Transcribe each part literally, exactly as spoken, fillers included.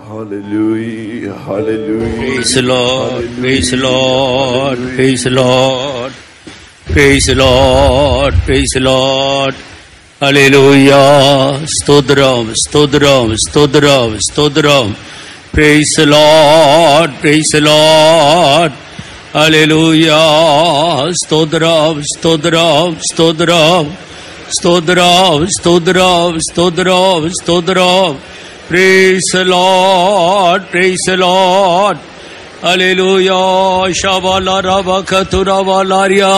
Hallelujah, hallelujah. Praise the Lord, praise the Lord, praise the Lord, praise the Lord, praise the Lord. Hallelujah. Stodram, stodram, stodram, stodram. Praise the Lord, praise the Lord. Hallelujah. Stodram, stodram, stodram. Stodram, stodram, stodram, stodram. Praise the Lord, praise the Lord. Hallelujah. Shabala rabakatura valaria.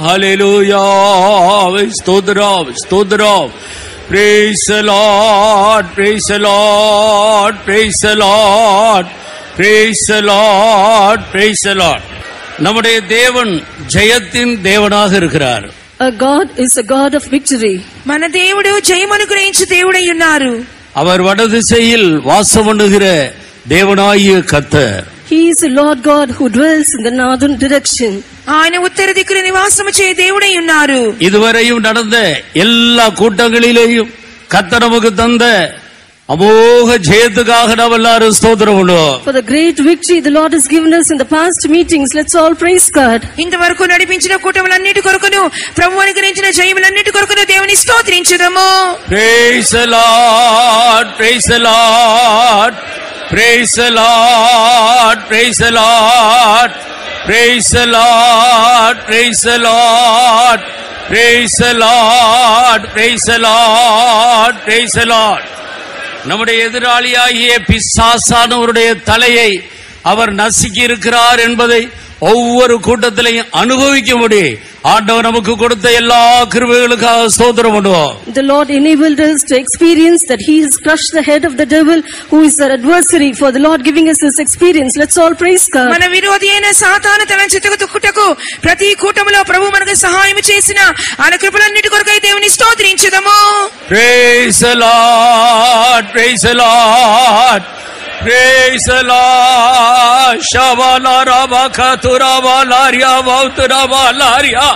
Hallelujah. Stodram, stodram. Praise the Lord, praise the Lord, praise the Lord, praise the Lord, praise the Lord. நம்முடைய தேவன் ஜெயத்தின் தேவனாக இருக்கிறார். Our God is a God of victory. మన దేవుడు జయమనుగ్రహించు దేవుడై ఉన్నారు. அவர் வடதிசையில் வாசம் பண்ணுகிற தேவனாகிய கர்த்தர். He is the Lord God who dwells in the northern direction. ఆయన ఉత్తర దిక్కున నివాసము చేయ దేవుడై ఉన్నారు. இதுவரையும் நடந்த எல்லா கூட்டங்களிலேயும் கர்த்தர் நமக்கு தந்த அமோக ஜெயத்துக்காக நாம் எல்லாரும் ஸ்தோத்திரம் பண்ணுவோம். For the great victory the Lord has given us in the past meetings, let's all praise God. ఇంతవరకు నడిపించిన కూటములన్నిటి కొరకును ప్రభువు అనుగ్రహించిన జయములన్నిటి కొరకును దేవుని స్తోత్రించుదాము. Praise the Lord, praise the Lord, praise the Lord, praise the Lord, praise the Lord, praise the Lord, praise the Lord, praise the Lord, praise the Lord. நம்முடைய எதிராளியாகிய பிசாசானவருடைய தலையை அவர் நசுக்கி இருக்கிறார் என்பதை ஒவ்வொரு கூட்டத்திலையும் அனுபவிக்க முடியும். ஆண்டவர் நமக்கு கொடுத்த எல்லா கிருபைகளுக்காக ஸ்தோத்திரம் பண்ணுவோம். The Lord enabled us to experience that He has crushed the head of the devil who is our adversary. For the Lord giving us this experience, let's all praise God. మన విరోధి అయిన సాతాను తన చిత్తకు తుక్కుటకు ప్రతి కూటములో ప్రభువు మనకు సహాయం చేసిన ఆయన కృపలన్నిటి కొరకై దేవుని స్తోత్రించుదాము. Praise the Lord, praise the Lord, praise the Lord. Shavala rabakatura valaria vautura valaria.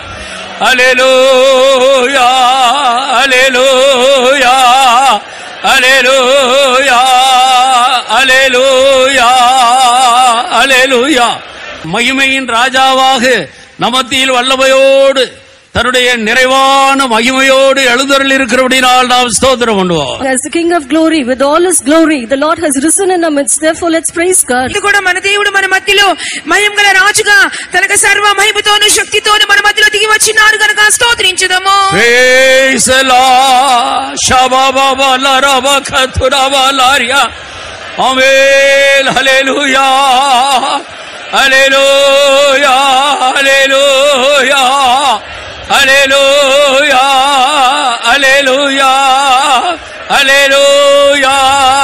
Hallelujah, hallelujah, hallelujah, hallelujah, hallelujah. மகிமையின் ராஜாவாக நமத்தியில் வல்லமையோடு தன்னுடைய நிறைவான மகிமையோடு எழுந்தருளி இருக்கிறபடியால் நாம் ஸ்தோத்திரம் பண்ணுவோம். As the King of glory, with all His glory, the Lord has risen in our midst. Therefore, let's praise God. ఇది కూడా మన దేవుడు మన మధ్యలో మహిమగల రాజుగా తనకు సర్వ మహిమతోను శక్తితోను మన మధ్యలో దిగి వచ్చినారు గనుక స్తోత్రించుదాము. Praise the Lord. Shababa la rabakatura valaria. Amen. Hallelujah. Hallelujah. Hallelujah. Hallelujah, hallelujah, hallelujah.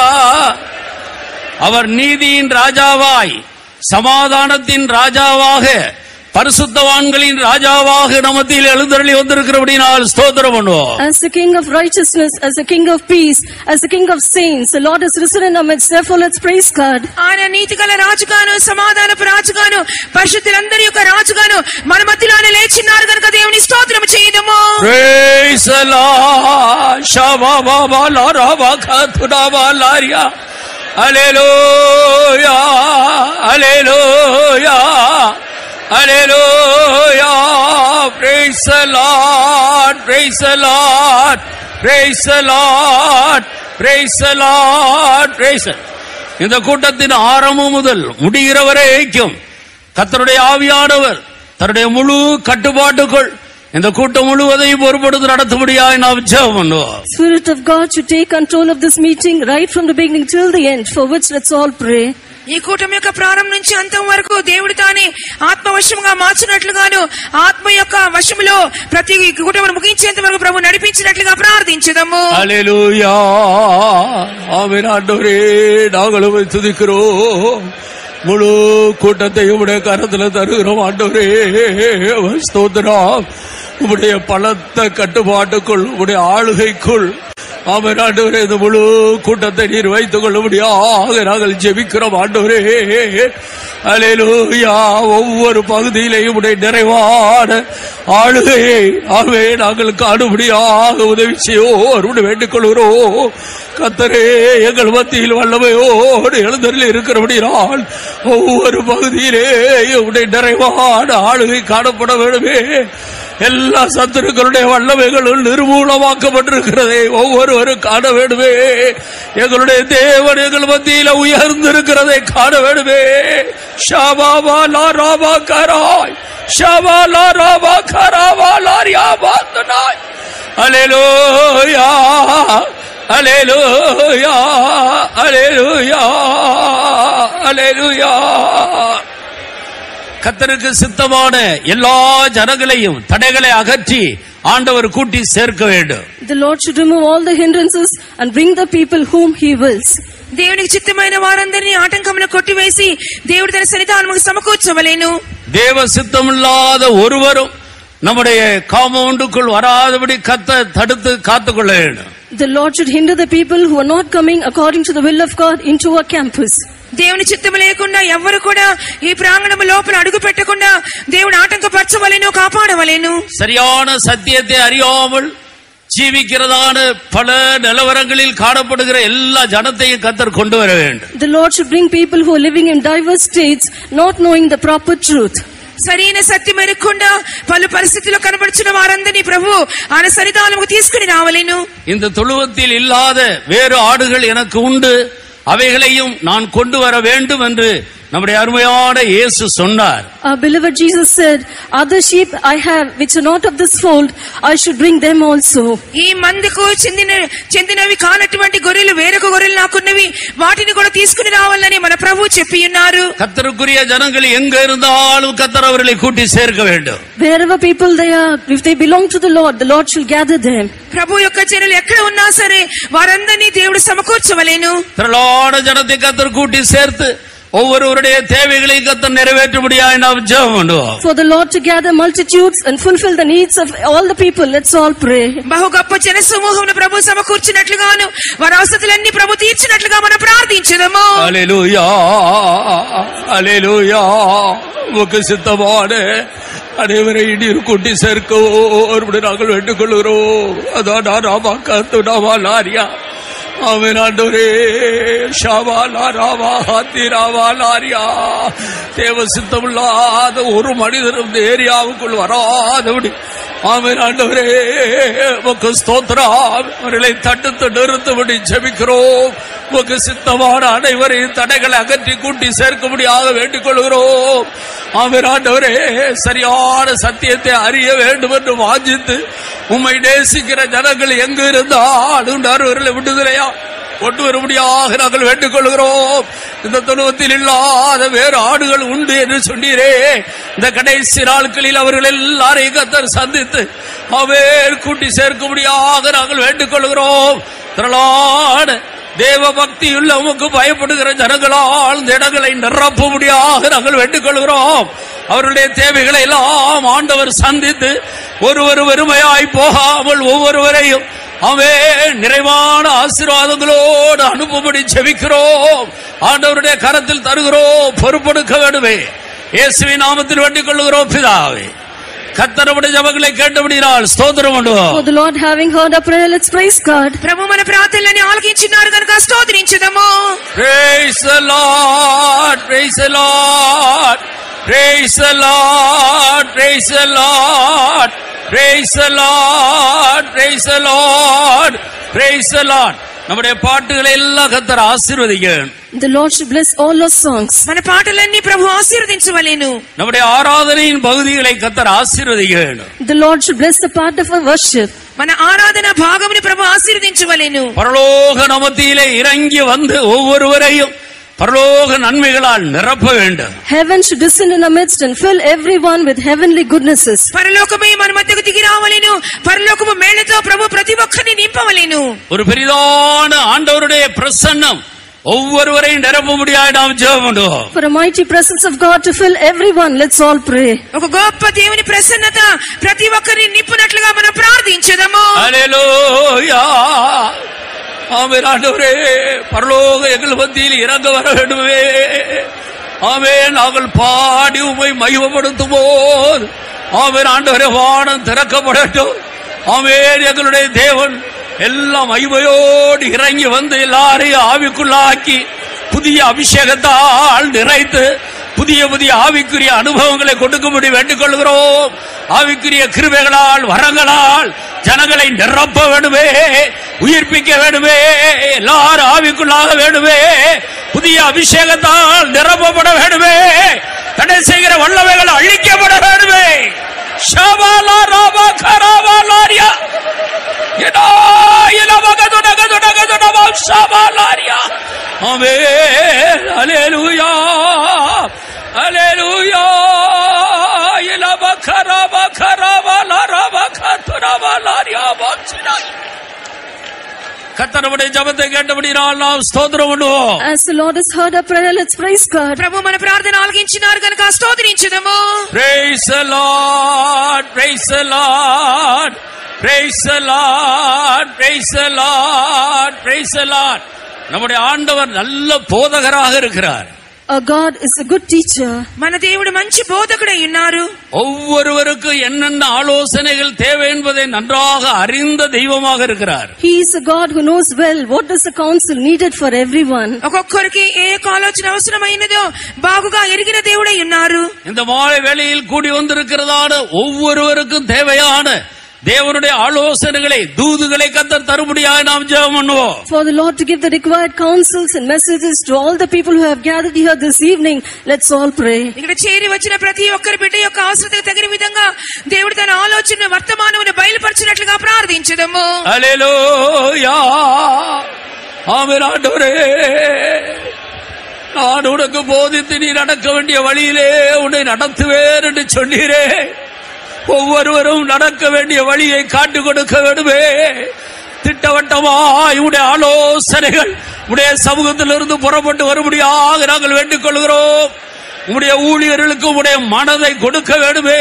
அவர் நீதியின் ராஜாவாய் சமாதானத்தின் ராஜாவாக பரிசுத்தவான்களின் ராஜாவாக நமத்தில் எழுந்தருளி வந்திருக்கிறபடியால் ஸ்தோத்திரம் பண்ணுவோம். As the King of righteousness, as the King of peace, as the King of saints, the Lord has risen in our midst. Therefore, let's praise God. ఆయన నీతిగల రాజుగాను సమాధానపు రాజుగాను పరిశుద్ధులందరి యొక్క రాజుగాను మన మధ్యలో ఆయన లేచినారు గనుక దేవుని స్తోత్రం చేయుదాము. Praise the Lord. Shababa la rabakatura valaria. Hallelujah, hallelujah, hallelujah. Praise the Lord, praise the Lord, praise the Lord, praise the Lord, praise the Lord. இந்த கூட்டத்தின் ஆரம்பம் முதல் முடிகிற வரைக்கும் கர்த்தருடைய ஆவியானவர் தன்னுடைய முழு கட்டுப்பாட்டுக்குள் இந்த கூட்டம் முழுவதையும் பொறுப்படுத்தி நடத்தும்படியாய் நாம் ஜெபம் பண்ணுவோம். Spirit of God should take control of this meeting right from the beginning till the end, for which let's all pray. ఈ కూటమి యొక్క ప్రారంభం నుంచి అంతం వరకు దేవుడు తానే ఆత్మ వశముగా మార్చినట్లుగాను ఆత్మ యొక్క వశములో ప్రతి కూటమిని ముగించేంత వరకు ప్రభు నడిపించినట్లుగా ప్రార్థించుదాము. హల్లెలూయా. ஆமென். ஆண்டவரே, நாங்கள் உம்மை துதிக்கிறோம். முழு கூட்டத்தை உம்முடைய கரத்தில் தருகிறோம். ஆண்டவரே, ஸ்தோத்திரம். உம்முடைய பலத்த கட்டுப்பாட்டுக்குள் உம்முடைய ஆளுகைக்குள் ஆமென் ஆண்டவரே இந்த முழு கூட்டத்தை நீர் வைத்துக் கொள்ளும்படியாக நாங்கள் ஜெபிக்கிறோம் ஆண்டவரே. அல்லேலூயா. ஒவ்வொரு பகுதியிலேயும் உடைய நிறைவான ஆளுகையை ஆமே நாங்கள் காணும்படியாக உதவி செய்யோர் வேண்டிக் கொள்கிறோம். கர்த்தரே எங்கள் மத்தியில் வல்லமையோடு எழுந்தருளி இருக்கிறபடியால் ஒவ்வொரு பகுதியிலே உடைய நிறைவான ஆளுகை காணப்பட வேண்டுமே. எல்லா சத்துருக்களுடைய வல்லமைகளும் நிர்மூலமாக்கப்பட்டிருக்கிறதே ஒவ்வொருவரும் காண வேண்டுமே. எங்களுடைய தேவன் எங்கள் மத்தியில் உயர்ந்திருக்கிறதை காண வேண்டுமே. ஷாபாபா லா ராபா கராய் ஷாபா லா ராபா கராவா லாரியா பாந்தனாய். அல்லேலூயா அல்லேலூயா அல்லேலூயா அல்லேலூயா. கர்த்தருக்கு சித்தமான எல்லா ஜனங்களையும் தடைகளை அகற்றி ஆண்டவர் கூட்டி சேர்க்க வேண்டும். The Lord should remove all the hindrances and bring the people whom he wills. దేవునికి చిత్తమైన వారందరినీ ఆటంకమును కొట్టివేసి దేవుడు తన సన్నిధానముకు సమకూర్చవలెను. தேவ சித்தமில்லாத ஒருவரும் நம்முடைய காம்பவுண்டுக்குள் வராதபடி கர்த்தர் தடுத்து காத்துக்கொள்ள வேண்டும். The Lord should hinder the people who are not coming according to the will of God into our campus. దేవుని చిత్తము లేకుండా ఎవ్వరు కూడా ఈ ప్రాంగణము లోపల అడుగు పెట్టకుండా దేవుడు ఆటంకపరచవలెను, కాపాడవలెను. சரியான சத்தியத்தை அறியாமல் ஜீவிக்கிறதான பல நிலவரங்களில் காணப்படுகிற எல்லா ஜனத்தையும் கர்த்தர் கொண்டு வர வேண்டும். The Lord should bring people who are living in diverse states, not knowing the proper truth. సరైన సత్యం ఎరగకుండా పలు పరిస్థితుల్లో కనబడుచున్న వారందరినీ ప్రభు ఆయన సన్నిధానముకు తీసుకుని రావలెను. இந்த தொழுவத்தில் இல்லாத வேறு ஆடுகள் எனக்கு உண்டு, அவைகளையும் நான் கொண்டு வர வேண்டும் என்று நம்முடைய அருமையான இயேசு சொன்னார். Our beloved Jesus said, other sheep I have which are not of this fold, I should bring them also. ఈ మందకు చెందిన చెందినవి కానటువంటి గొర్రెలు వేరొక గొర్రెలు నాకున్నవి, వాటిని కూడా తీసుకుని రావాలని మన ప్రభు చెప్పి ఉన్నారు. கர்த்தருக்குரிய ஜனங்கள் எங்க இருந்தாலும் கர்த்தர் அவர்களை கூட்டி சேர்க்க வேண்டும். Wherever people they are, if they belong to the Lord, the Lord shall gather them. ప్రభు యొక్క జనులు ఎక్కడ ఉన్నా సరే వారందరినీ దేవుడు సమకూర్చవలెను. திரளான ஜனத்தை கர்த்தர் கூட்டி சேர்த்து ஒவ்வொருவருடைய தேவைகளை கர்த்தர் நிறைவேற்றும்படியாய் நாம் ஜெபம் பண்ணுவோம். For the Lord to gather multitudes and fulfill the needs of all the people, let's all pray. బహు గొప్ప జన సమూహమును ప్రభు సమకూర్చినట్లుగాను వారి అవసరతలన్నీ ప్రభు తీర్చినట్లుగా మనం ప్రార్థించుదాము. హల్లెలూయా ஹல்லேலூயா. உமக்கு சித்தமான அனைவரை நீர் கூட்டி சேர்க்க நாங்கள் வேண்டிக் கொள்கிறோம். அதான் ராமா கத்து நாமா லாரியா ஆமென் ஆண்டவரே. ஷாவா லாராவா ஹாத்திராவா லாரியா. தேவ சித்தமில்லாத ஒரு மனிதரும் இந்த ஏரியாவுக்குள் வராதபடி ஆமென் ஆண்டவரே உமக்கு ஸ்தோத்திரம். அவர்களை தடுத்து நிறுத்தபடி ஜெபிக்கிறோம். உமக்கு சித்தமான அனைவரையும் தடைகளை அகற்றி கூட்டி சேர்க்கும்படியாக வேண்டிக் கொள்கிறோம். ஆமென் ஆண்டவரே, சரியான சத்தியத்தை அறிய வேண்டும் என்று வாஞ்சித்து உம்மை நேசிக்கிற ஜனங்கள் எங்கு இருந்தாலும் அவர்களை விடுதலையா கொண்டு வரும்படியாக நாங்கள் வேண்டிக் கொள்கிறோம். இந்த தொழுவத்தில் இல்லாத வேறு ஆடுகள் உண்டு என்று சொன்னீரே, இந்த கடைசி நாட்களில் அவர்கள் எல்லாரையும் கர்த்தர் சந்தித்து அவர் கூட்டி சேர்க்கும்படியாக நாங்கள் வேண்டிக் கொள்கிறோம். திரளான தேவ பக்தியுள்ள உமக்கு பயப்படுகிற ஜனங்களால் இந்த இடங்களை நிரப்பும்படியாக நாங்கள் வேண்டிக் கொள்கிறோம். அவருடைய தேவைகளை எல்லாம் ஆண்டவர் சந்தித்து ஒருவர் வெறுமையாய் போகாமல் ஒவ்வொருவரையும் அவே நிறைவான ஆசீர்வாதங்களோடு அனுப்பும்படி ஜெபிக்கிறோம். ஆண்டவருடைய கரத்தில் தருகிறோம். பொறுப்பெடுக்க வேண்டுமே. இயேசுவின் நாமத்தில் வேண்டிக் கொள்கிறோம் பிதாவே. கர்த்தருடைய ஜெபங்களை கேட்டபடியால் ஸ்தோத்திரம் பண்ணுவோம். For the Lord having heard our prayer, let's praise God. ప్రభు మన ప్రార్థనలని ఆలకించినారు కనుక స్తోత్రించుదాము. Praise the Lord, praise the Lord, praise the Lord, praise the Lord, praise the Lord, praise the Lord, praise the Lord. நம்முடைய பாட்டுகளை எல்லாம் கர்த்தர் ஆசீர்வதிக்கணும். The Lord should bless all our songs. మన పాటలన్నీ ప్రభు ఆశీర్వదించవలెను. நம்முடைய ஆராதனையின் பகுதிகளை கர்த்தர் ஆசீர்வதிக்கணும். The Lord should bless the part of our worship. మన ఆరాధన భాగముని ప్రభు ఆశీర్వదించవలెను. பரலோக நமத்திலே இறங்கி வந்து ஒவ்வொருவரையும் பரலோக நன்மைகளால் நிரப்ப வேண்டும். Heaven should descend in our midst and fill everyone with heavenly goodnesses. పరలోకమే మన మధ్యకు దిగి రావలెను. పరలోకము మేళ్లతో ప్రభు ప్రతి ఒక్కరిని నింపవలెను. ஒரு பெரிதான ஆண்டவருடைய பிரசன்னம் ஒவ்வொருவரையும் நிரப்ப முடியாது நாம் ஜெபம் பண்ணுவோம். For a mighty presence of God to fill everyone, let's all pray. ఒక గొప్ప దేవుని ప్రసన్నత ప్రతి ఒక్కరిని నింపునట్లుగా మనం ప్రార్థించుదాము. హల్లెలూయా. ஆமென். ஆண்டவரே, பரலோக எங்கள் மத்தியில் இறங்க வர வேண்டுமே. ஆமென். நாங்கள் பாடி உம்மை மகிமைப்படுத்துவோம். ஆமென். ஆண்டவரே, வானம் திறக்கப்படட்டும். ஆமென். எங்களுடைய தேவன் எல்லாம் மகிமையோடு இறங்கி வந்து எல்லாரையும் ஆவிக்குள்ளாக்கி புதிய அபிஷேகத்தால் நிறைத்து புதிய புதிய ஆவிக்குரிய அனுபவங்களை கொடுக்கும்படி வேண்டிக் கொள்கிறோம். ஆவிக்குரிய கிருபைகளால் வரங்களால் ஜனங்களை நிரப்ப வேண்டுமே, உயிர்ப்பிக்க வேண்டுமே, எல்லாரும் ஆவிக்குள்ளாக வேண்டுமே, புதிய அபிஷேகத்தால் நிரப்பப்பட வேண்டுமே, தடை செய்கிற வல்லமைகள் அழிக்கப்பட வேண்டுமே. ஷபாலா ராபா கராபாலாரியா ஏனா ஏனா மகதுட கதுட கதுட ஷபாலாரியா. ஆமென். ஹல்லேலூயா. ஹல்லேலூயா. ஏனா பகராபா கராபாலா ராபா கதுராபாலாரியா பாச்சினா. கர்த்தருடைய ஜெபத்தை கேட்டபடியால் நாம் ஸ்தோத்திரம் பண்ணுவோம். As the Lord has heard our prayer, let's praise God. ప్రభు మన ప్రార్థన ఆలకించినారు కనుక స్తోత్రించుదాము. Praise the Lord, praise the Lord, praise the Lord, praise the Lord, praise the Lord. நம்முடைய ஆண்டவர் நல்ல போதகராக இருக்கிறார். Our God is a good teacher. మన దేవుడు మంచి బోధకుడై ఉన్నారు. ஒவ்வொருவருக்கும் என்னென்ன ஆலோசனைகள் தேவை என்பதை நன்றாக அறிந்த தெய்வமாக இருக்கிறார். He is a God who knows well what is the counsel needed for everyone. ఒక్కొక్కరికి ఏ ఆలోచన అవసరమైనదో బాగుగా ఎరిగిన దేవుడై ఉన్నారు. இந்த மாலை வேளையில் கூடி வந்திருக்கிறதான ஒவ்வொருவருக்கும் தேவையான தேவனுடைய ஆலோசனைகளை தூதுகளை கர்த்தர் தரும்படியாக நாம் ஜெபம் பண்ணுவோம். For the Lord to give the required counsels and messages to all the people who have gathered here this evening, let's all pray. ఇక్కడ చేరి వచ్చిన ప్రతి ఒక్కరి బిడ్డ యొక్క అవసరతకు తగిన విధంగా దేవుడు తన ఆలోచన వర్తమానమును బయలుపరిచినట్లుగా ప్రార్థించుదాము. హల్లెలూయా. ஆமென். ஆண்டவரே, நான் உனக்கு போதித்து நீ நடக்க வேண்டிய வழியிலே உன்னை நடத்துவேன் என்று சொன்னீரே. ஒவ்வொருவரும் நடக்க வேண்டிய வழியை காட்டிக் கொடுக்க வேண்டுமே. திட்டவட்டமாய் உடைய ஆலோசனைகள் உடைய சமூகத்திலிருந்து புறப்பட்டு வரும்படியாக நாங்கள் வேண்டிக் கொள்கிறோம். உடைய ஊழியர்களுக்கு உடைய மனதை கொடுக்க வேண்டுமே.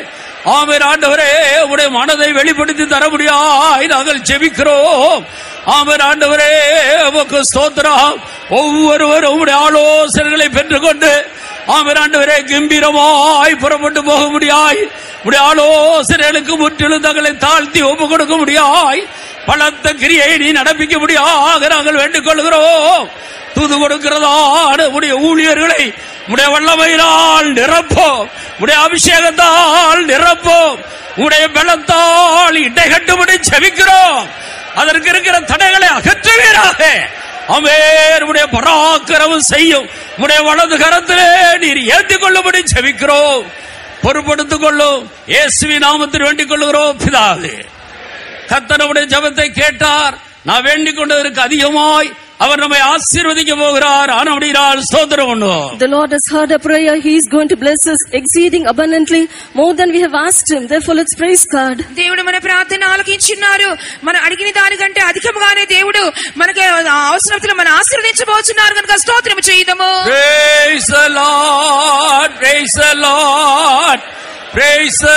ஆமென். ஆண்டவரே, உடைய மனதை வெளிப்படுத்தி தர முடியாய் நாங்கள் ஜெபிக்கிறோம். ஆமென். ஆண்டவரே, உமக்கு ஸ்தோத்திரம். ஒவ்வொருவரும் உடைய ஆலோசனைகளை பெற்றுக்கொண்டு ஆமென் ஆண்டவரே, கம்பீரமாய் புறப்பட்டு போக முடியாய் உடைய ஆலோசனைகளுக்கு முற்றிலும் தங்களை தாழ்த்தி ஒப்பு கொடுக்க முடியாய் பலத்த கிரியை நீ நடப்பிக்க முடியாக நாங்கள் வேண்டிக் கொள்கிறோம். தூது கொடுக்கிறதான உடைய ஊழியர்களை உடைய வல்லமையினால் நிரப்போம், உடைய அபிஷேகத்தால் நிரப்போம், உடைய பலத்தால் இடைகட்டும்படி ஜெபிக்கிறோம். அதற்கு இருக்கிற தடைகளை அகற்றுவீராக. ஆமென். உடைய பராக்கிரமம் செய்யும் உடைய வலது கரத்திலே நீர் ஏந்திக் கொள்ளும்படி ஜெபிக்கிறோம். பொறுப்படுத்திக் கொள்ளும் இயேசுவின் நாமத்தில் வேண்டிக் கொள்கிறோம் பிதாவே. கர்த்தர் நம்முடைய ஜெபத்தை கேட்டார். நான் வேண்டிக் கொண்டதற்கு அதிகமாய் அவர் நம்மை ஆசீர்வதிக்க போகிறார். ஆனபடியால் ஸ்தோத்திரம் பண்ணுவோம். The Lord has heard our prayer. He is going to bless us exceeding abundantly more than we have asked him. Therefore let's praise God. దేవుడు మన ప్రార్థన ఆలకించున్నారు. మన అడిగిన దానికంటే అధికంగానే దేవుడు మనకి అవసరతలు మన ఆశీర్వదించబోతున్నారు కనుక స్తోత్రం చేద్దాము. Praise the Lord, praise the Lord, praise the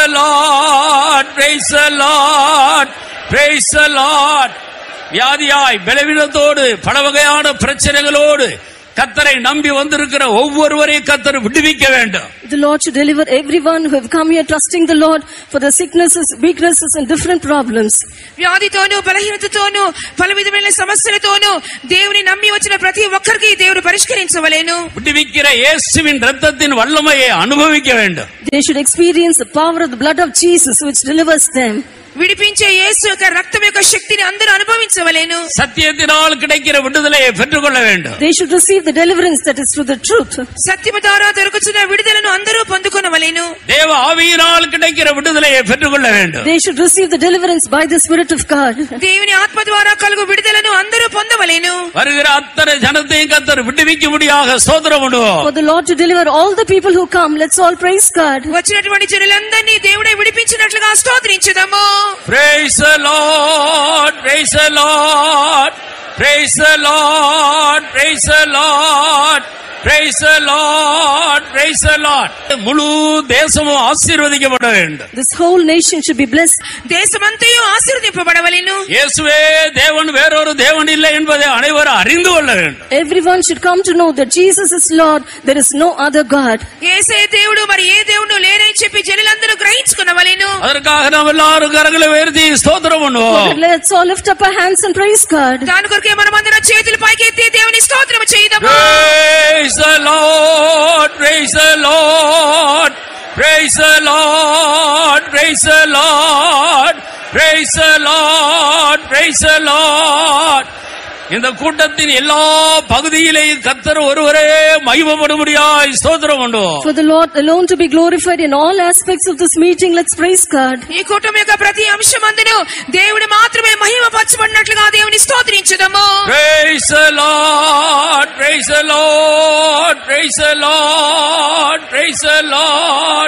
Lord, praise the Lord, praise the Lord. வியாதியாய் பலவீனத்தோடு பல வகையான பிரச்சனைகளோடு கர்த்தரை நம்பி வந்திருக்கிற ஒவ்வொருவரையும் கர்த்தர் விடுவிக்க வேண்டும். The Lord should deliver everyone who have come here trusting the Lord for the sicknesses, weaknesses and different problems. వ్యాధితోను బలహీనతతోను పల విధమైన సమస్యలతోను దేవుని నమ్మి వచ్చిన ప్రతి ఒక్కరికి దేవుడు పరిష్కరించవలెను. விடுவிக்கிற இயேசுவின் இரத்தத்தின் வல்லமையை அனுபவிக்க வேண்டும். They should experience the power of the blood of Jesus which delivers them. విడిపించే యేసు యొక్క రక్తం యొక్క శక్తిని అందరూ అనుభవించవలెను. సత్యத்தினால் கிடைக்கிற விடுதலையை பெற்றுக்கொள்ள வேண்டும். They should receive the deliverance that is through the truth. సత్యము ద్వారా దొరుకుతున్న విడుదలను అందరూ పొందుకొనవలెను. தேவ ஆவியினால் கிடைக்கிற விடுதலையை பெற்றுக்கொள்ள வேண்டும். They should receive the deliverance by the Spirit of God. దేవుని ఆత్మ ద్వారా కలుగు విడుదలను అందరూ పొందవలెను. வருகிற அத்தனை ஜனத்தையும் கர்த்தர் விடுவிக்கும்படியாக ஸ்தோத்திரம் பண்ணுவோம். For the Lord to deliver all the people who come, let's all praise God. వచ్చినటువంటి జనులందరినీ దేవుడే విడిపించినట్లుగా స్తోత్రించుదాము. Praise the Lord, praise the Lord, Praise the Lord, praise the Lord, praise the Lord, praise the Lord. முழு தேசமும் ஆசீர்வதிக்கப்பட வேண்டும். This whole nation should be blessed. தேசமந்தையும் ஆசீர்வதிக்கப்படவலினு. இயேசுவே தேவன் வேறொரு தேவன் இல்லை என்பதை அனைவரும் அறிந்து கொள்ள வேண்டும். Everyone should come to know that Jesus is Lord, there is no other God. యేసే దేవుడు మరి ఏ దేవుడు లేరని చెప్పి జనులందరూ గ్రహించుకొనవలెను. அதற்காக நாம் எல்லாரும் கரங்களை உயர்த்தி ஸ்தோத்திரம் பண்ணுவோம். Let's all lift up our hands and praise God. దాని కొరకే మనమందరం చేతులు పైకి ఎత్తి దేవుని స్తోత్రం చేద్దాము. Praise the Lord, praise the Lord, praise the Lord, praise the Lord, praise the Lord, praise the Lord. இந்த கூட்டத்தின் எல்லா பகுதியிலேயும் கர்த்தர் ஒருவரே மகிமைப்படும்படியாய் ஸ்தோத்திரம் பண்ணுவோம். For the Lord alone to be glorified in all aspects of this meeting, let's praise God. ఈ కూటమి యొక్క ప్రతి అంశమందును దేవుడు మాత్రమే మహిమపరచబడినట్లుగా దేవుని స్తోత్రించుదాము. Praise the Lord, praise the Lord, praise the Lord, praise the Lord.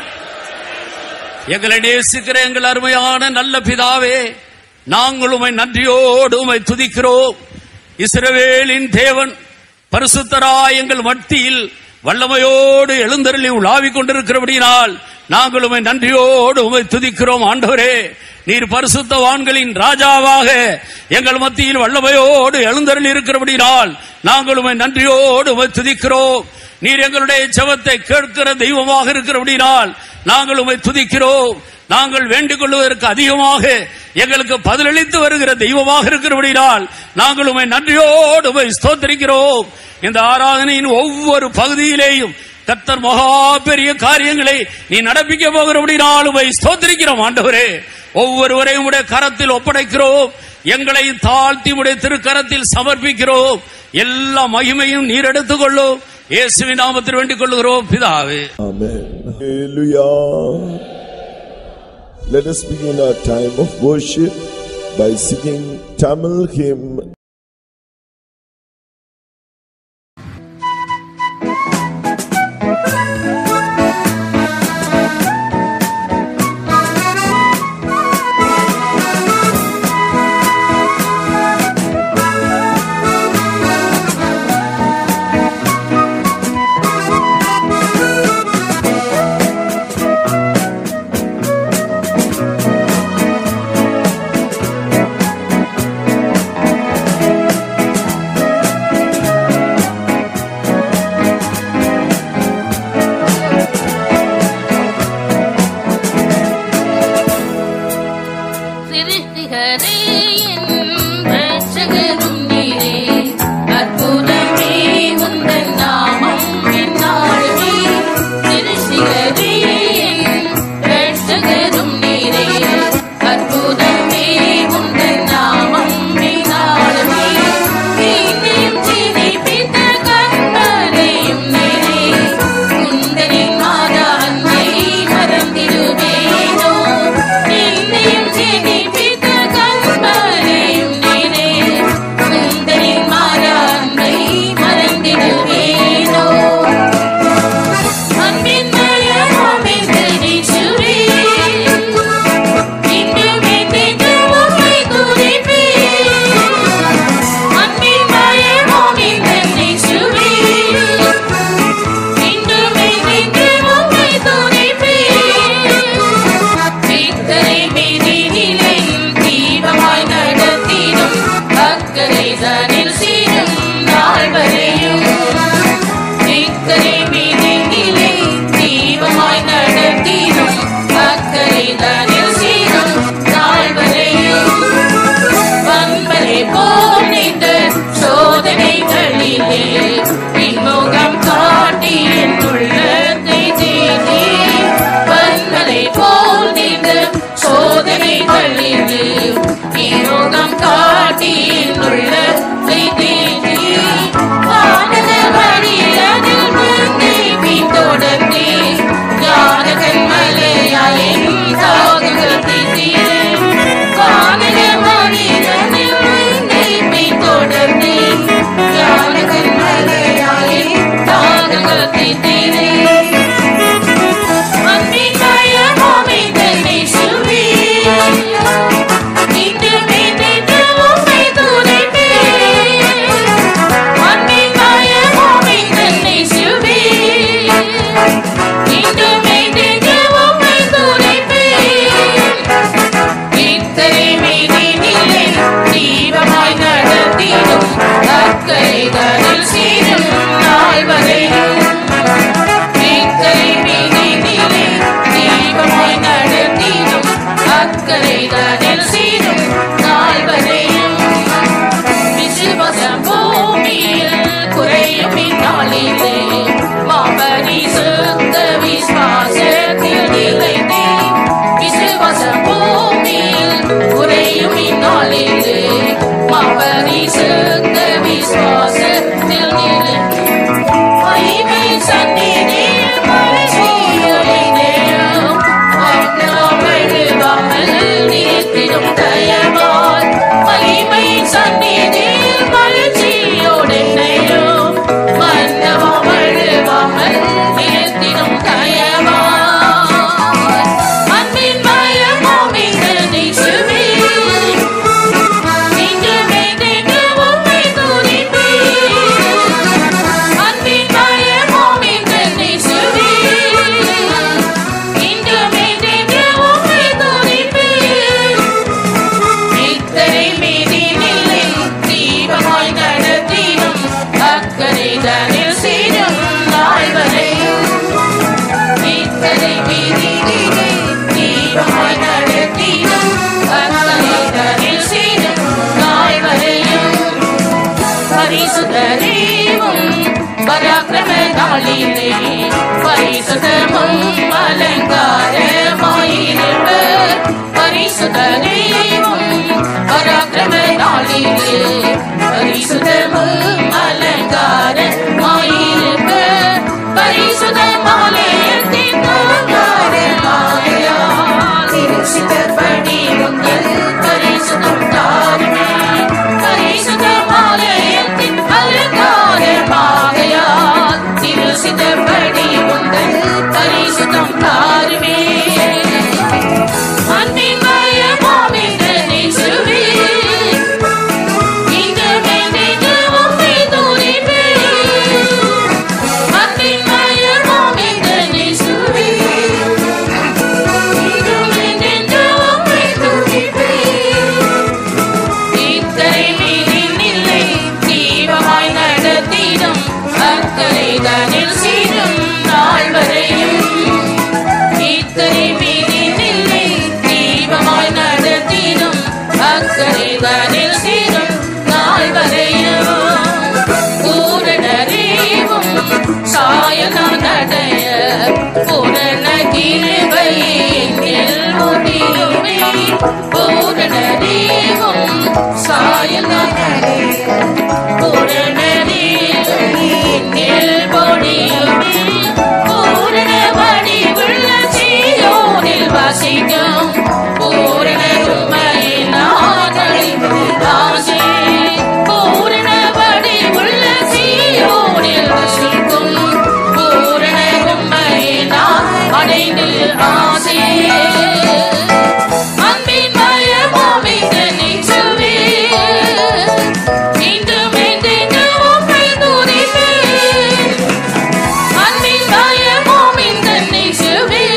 எங்களை நேசிக்கிற எங்கள் அருமையான நல்ல பிதாவே, நாங்கள் உம்மை நன்றியோடு உம்மை துதிக்கிறோம். இஸ்ரவேலின் தேவன் பரிசுத்தராய் எங்கள் மத்தியில் வல்லமையோடு எழுந்தருளி உலாவிக் கொண்டிருக்கிறபடியினால் நாங்கள் உம்மை நன்றியோடு உம்மை துதிக்கிறோம். ஆண்டவரே, நீர் பரிசுத்தவான்களின் ராஜாவாக எங்கள் மத்தியில் வல்லமையோடு எழுந்தருளி இருக்கிறபடியினால் நாங்கள் உம்மை நன்றியோடு உம்மை துதிக்கிறோம். நீர் எங்களுடைய ஜெபத்தை கேட்கிற தெய்வமாக இருக்கிறபடியினால் நாங்கள் உம்மை துதிக்கிறோம். நாங்கள் வேண்டிக் கொள்வதற்கு அதிகமாக எங்களுக்கு பதிலளித்து வருகிற தெய்வமாக இருக்கிறபடியால் நாங்கள் உம்மை நன்றியோடு உம்மை ஸ்தோத்திரிக்கிறோம். இந்த ஆராதனையின் ஒவ்வொரு பகுதியிலேயும் கர்த்தர் மகா பெரிய காரியங்களை நீ நடப்பிக்க போகிறபடியால் உம்மை ஸ்தோத்திரிக்கிறோம். ஆண்டவரே, ஒவ்வொருவரையும் உடைய கரத்தில் ஒப்படைக்கிறோம். எங்களை தாழ்த்தி உடைய திருக்கரத்தில் சமர்ப்பிக்கிறோம். எல்லா மகிமையும் நீர் எடுத்துக் கொள்ளும். இயேசுவின் நாமத்தில் வேண்டிக் கொள்கிறோம் பிதாவே. Amen. Hallelujah. Let us begin our time of worship by singing Tamil hymn. Into me, into me, நாளிலே பரிசுத்தமும் அலங்காரமாயிருப்பர். பரிசுத்த தெய்வம் பராக்கிரம நாளிலே பரிசுத்தமும் அலங்காரமாயிருப்பர். பரிசுத்த மாலயத்தின் அலங்காரமாயால் திருசித்தபடி உங்கள் பரிசுத்தம் தாருமே. பரிசுத்த மாலயத்தின் அலங்காரமாயால் திருசித்தபடி உங்கள் பரிசுத்தம் தாருமே. அன்பின் மயமாம் இந்த இயேசுவே, இங்கு மெய்தென்று உம்மை துதிப்பேன். அன்பின் மயமாம் இந்த இயேசுவே, இங்கு மெய்தென்று உம்மை துதிப்பேன். இக்கரை மீதில் இல்லை தீபமாய் நடத்திடும் அக்கரை தனில் சீரும் நாள் வரையும். இக்கரை மீதில் இல்லை தீபமாய் நடத்திடும் அக்கரை தனில் சீரும் நாள் வரையும். பூரணரேவும் சாயனம் நடைய பூரண கிருபையில் முடியுமே. பூரணரேவும் சாயனம் நடைய பூரணரேவில் முடியுமே. பூரண வடிவுள்ள சீயோனில் வசிக்கும் பூரண உம்மையை நான் அடைவதாசே. பூரண வடிவுள்ள சீயோனில் வசிக்கும் பூரண உம்மையை நான் அடைந்து ஆசே. அன்பின் மயமாம் இந்த இயேசுவே, இன்றும் என்றென்றும் உம்மை துதிப்பேன். அன்பின் மயமாம் இந்த இயேசுவே,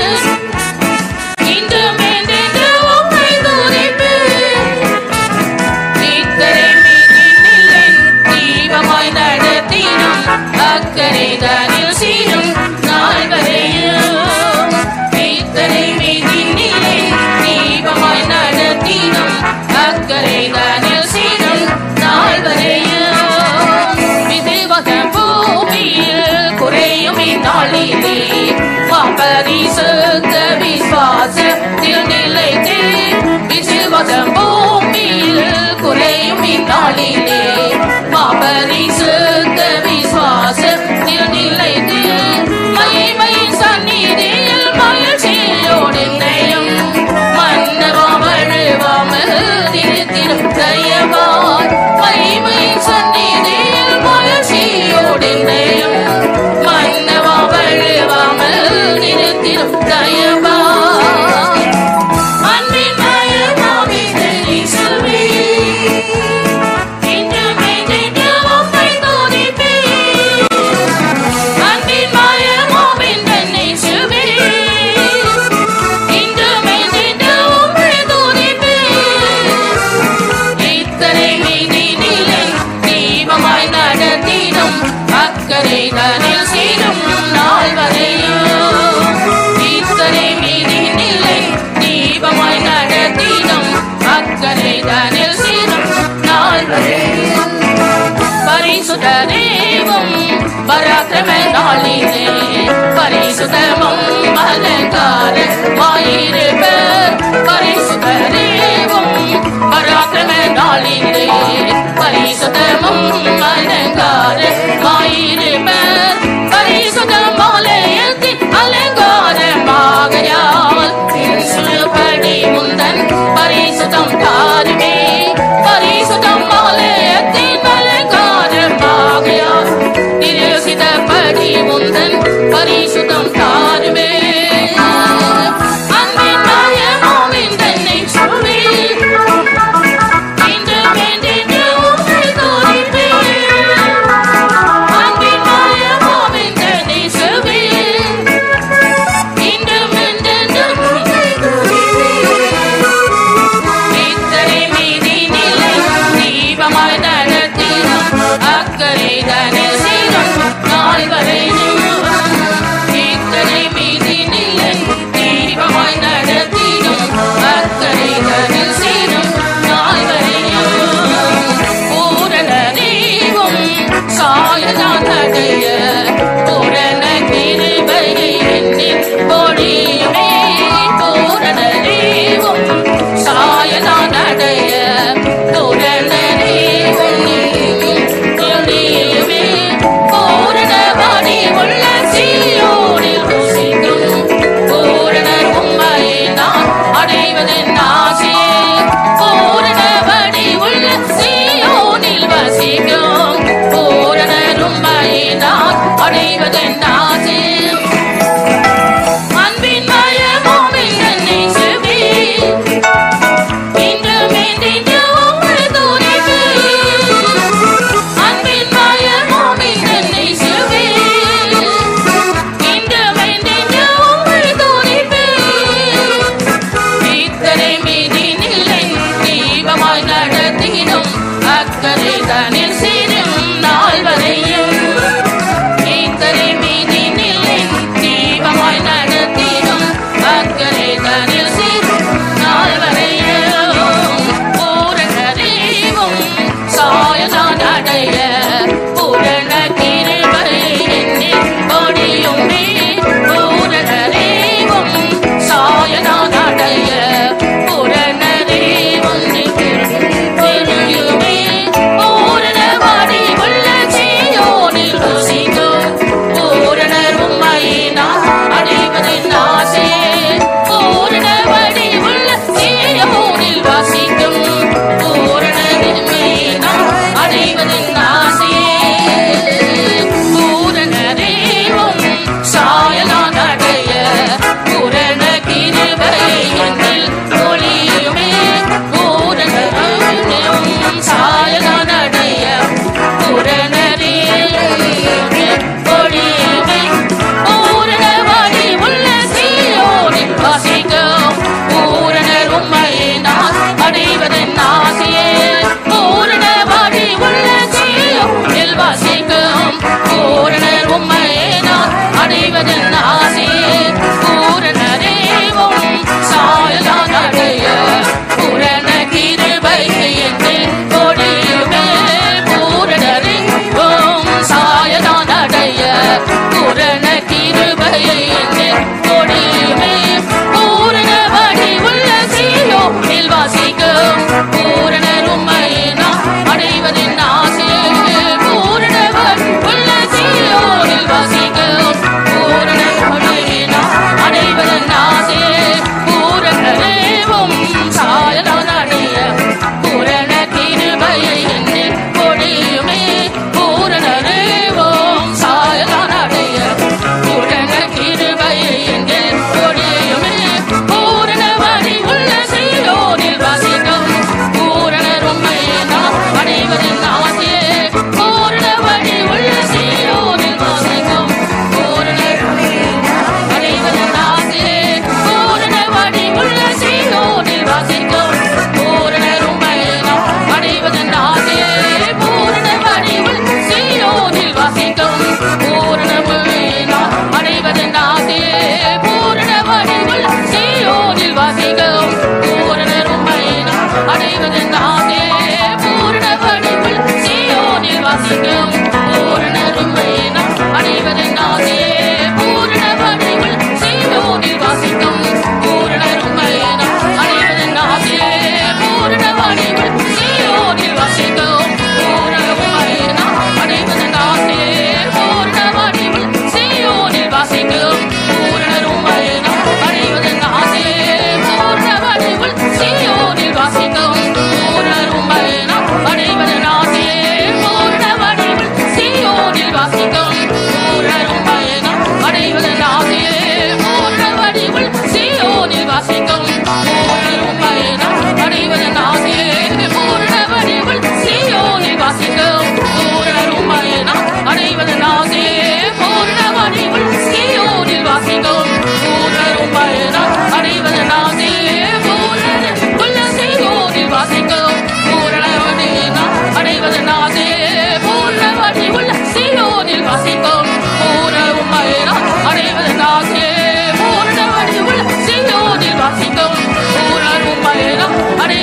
இன்றும் என்றென்றும் உம்மை துதிப்பேன். இக்கரை மீதில் இல்லை தீபமாய் நடத்திடும் அக்கரை தனில் சீரும் நாள் வரையும். இக்கரை மீதில் இல்லை தீபமாய் நடத்திடும் அக்கரை தனில் சீரும் நாள் வரையும். விசுவாச பூமியில் குறையும் இந்நாளிலே பரிசுத்த விசுவாசத்தில் நிலைத்தே. விசுவாச பூமியில் குறையும் இந்நாளிலே பரிசுத்த விசுவாசத்தில் நிலைத்தே. மகிமையின் சந்நிதியில் மகிழ்ச்சியோடு என்னையும் மன்னவாமழுவாமல் திருத்திடும் தயவாய். மகிமையின் சந்நிதியில் மகிழ்ச்சியோடு என்னையும் மன்னவாமழுவாமல் திருத்திடும் தயவாய். அன்பின் மயமாம் இந்த இயேசுவே, இன்றும் என்றென்றும் உம்மை துதிப்பேன். அன்பின் மயமாம் இந்த இயேசுவே, இன்றும் என்றென்றும் உம்மை துதிப்பேன். இக்கரை மீதினிலே தீபமாய் நடத்திடும் அக்கரை தனில் சீரும் நாள் வரையும். இக்கரை மீதினிலே தீபமாய் நடத்திடும் அக்கரை தனில் சீரும் நாள் வரையும். பரிசுத்த தெய்வம் பராக்கிரம நாளிலே பரிசுத்தமும் அலங்காரமாயிருப்பர். பரிசுத்த தெய்வம் பராக்கிரம நாளிலே பரிசுத்தமும் அலங்காரமாயிருப்பர். பரிசுத்த மாலயத்தின் அலங்காரமாகையால் திருசுபடி முந்தன் பரிசுத்தம் தாருமே. பரிசுத்தம் மாலயத்தின் அலங்காரமாகையால் திருசித்தபடி முந்தன் பரிசுத்தம் தாருமே. அன்பின் மயமாம் இந்த இயேசுவே, இன்றும் என்றென்றும் உம்மை துதிப்பேன். அன்பின் மயமாம் இந்த இயேசுவே, இன்றும் என்றென்றும் உம்மை துதிப்பேன். இக்கரை மீதினிலே தீபமாய் நடத்திடும் அக்கரை தனில் சீரும் நாள் வரையும். இக்கரை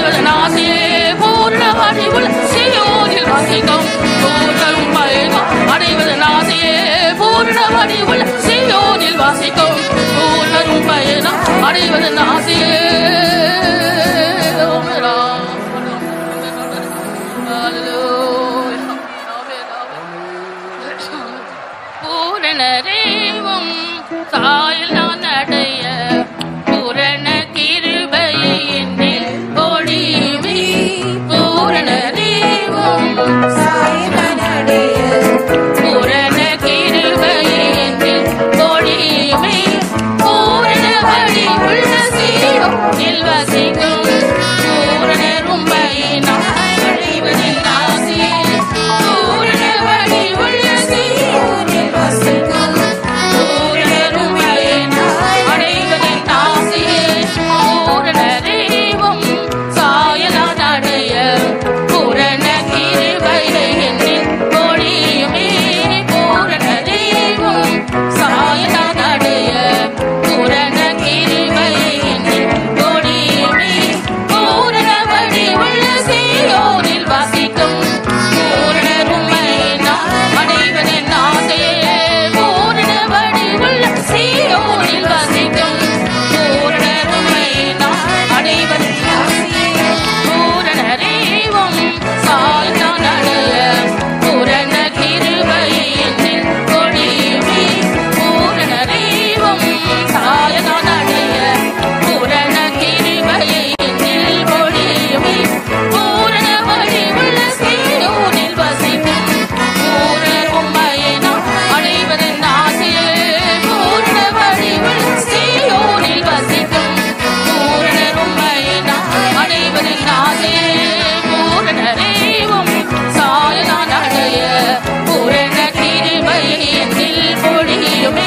அடைவதன் ஆசையே பூர்ண வடிவுள்ள சீயோனில் வாசிக்கும் பூர்ணரும் பயணம் அடைவதன் ஆசையே பூர்ண வடிவுள்ள சீயோனில் வாசிக்கும் பூர்ணரும் பயணம் அடைவதன் ஆசையே பூரணரேவும் தாயில் நான் அடைய பூரண கிருபையை என்னில் பொழியுமே பூரணரேவும் தாயில் நான் அடைய பூரண கிருபையை என்னில் பொழியுமே பூரண வழி உள்ள சீயோனில் வசிக்கும் பூரணரும் பயணம் அடைவதின் ஆசையே பூரண வழி உள்ள சீயோனில் வசிக்கும் பூரணரும் பயணம் அடைவதின் ஆசையே பூரணரேவும் சாயலான் அடைய பூரண கிருபையை என்னில் பொழியுமே பூரணரேவும் சாயலான் அடைய பூரண கிருபையை என்னில் பொழியுமே பூரண வழி உள்ள சீயோனில் வாசிக்கும் பூரணரும் பயணம் அடைவதின் ஆசையே பூரண வழி உள்ள சீயோனில் வாசிக்கும் பூரணரும் பயணம் அடைவதின் ஆசையே பூரணரேவும் சாயலான் அடைய பூரண கிருபையை என்னில் பொழியுமே பூரணரேவும் சாயலான் அடைய பூரண கிருபையை என்னில் பொழியுமே பூரண வழி உள்ள சீயோனில் வசிக்கும் பூரணரும் பயணம் அடைவதன் ஆசையே பூரண வழி உள்ள சீயோனில் வசிக்கும் பூரணரும் பயணம் அடைவதன் ஆசையே பூரணரேவும் சாயலான் அடைய பூரண கிருபையை என்னில் பொழியுமே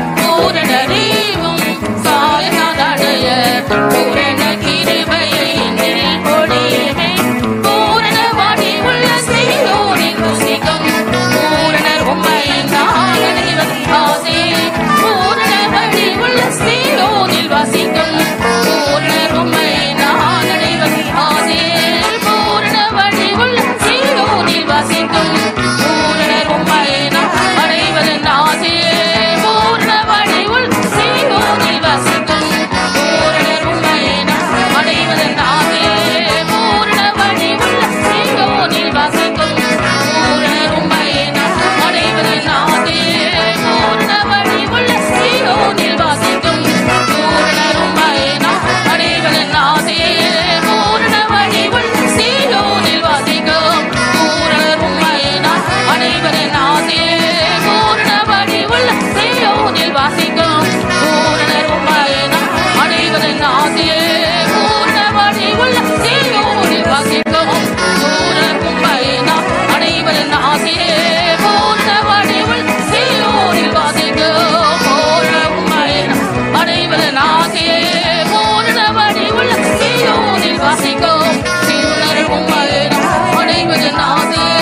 பூரணரேவும் சாயலான் அடைய பூரண கிருபையை என்னில் பொழியுமே பூரண வழி உள்ள சீயோனில் வசிக்கும் பூரணரும் பயணம் அடைவதன் ஆசையே பூரண வழி உள்ள சீயோனில் வசிக்கும் பூரணரும் பயணம் அடைவதன் ஆசையே பூரண வழி உள்ள சீயோனில் வசிக்கும் பூரணரும் பயணம் அடைவதன் ஆசையே பூரண வழி உள்ள சீயோனில் வசிக்கும் பூரணரும் பயணம் அடைவதன் ஆசையே பூரண வழி உள்ள சீயோனில் வசிக்கும் பூரணரும் பயணம் அடைவதன் ஆசையே பூரண வழி உள்ள சீயோனில் வசிக்கும் பூரணரும் பயணம் அடைவதன் ஆசையே பூரண வழி உள்ள சீயோனில் வசிக்கும் பூரணரும் பயணம் அடைவதன் ஆசையே பூரண வழி உள்ள சீயோனில் வசிக்கும் பூரணரும் பயணம் அடைவதன் ஆசையே பூரண வழி உள்ள சீயோனில் வசிக்கும் பூரணரும் பயணம் அடைவதன் ஆசையே பூரண வழி உள்ள சீயோனில் வசிக்கும் பூரணரும் பயணம் அடைவதன் ஆசையே பூரண வழி உள்ள சீயோனில் வசிக்கும் பூரணரும் பயணம் அடைவதன் ஆசையே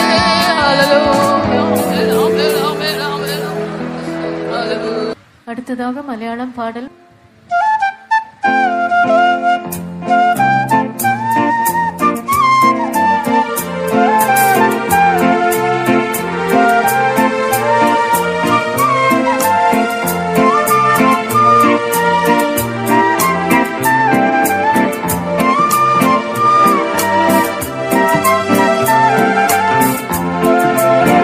அடுத்ததாக மலையாளம் பாடல்.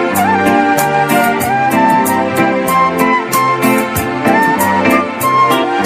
பூரணரும்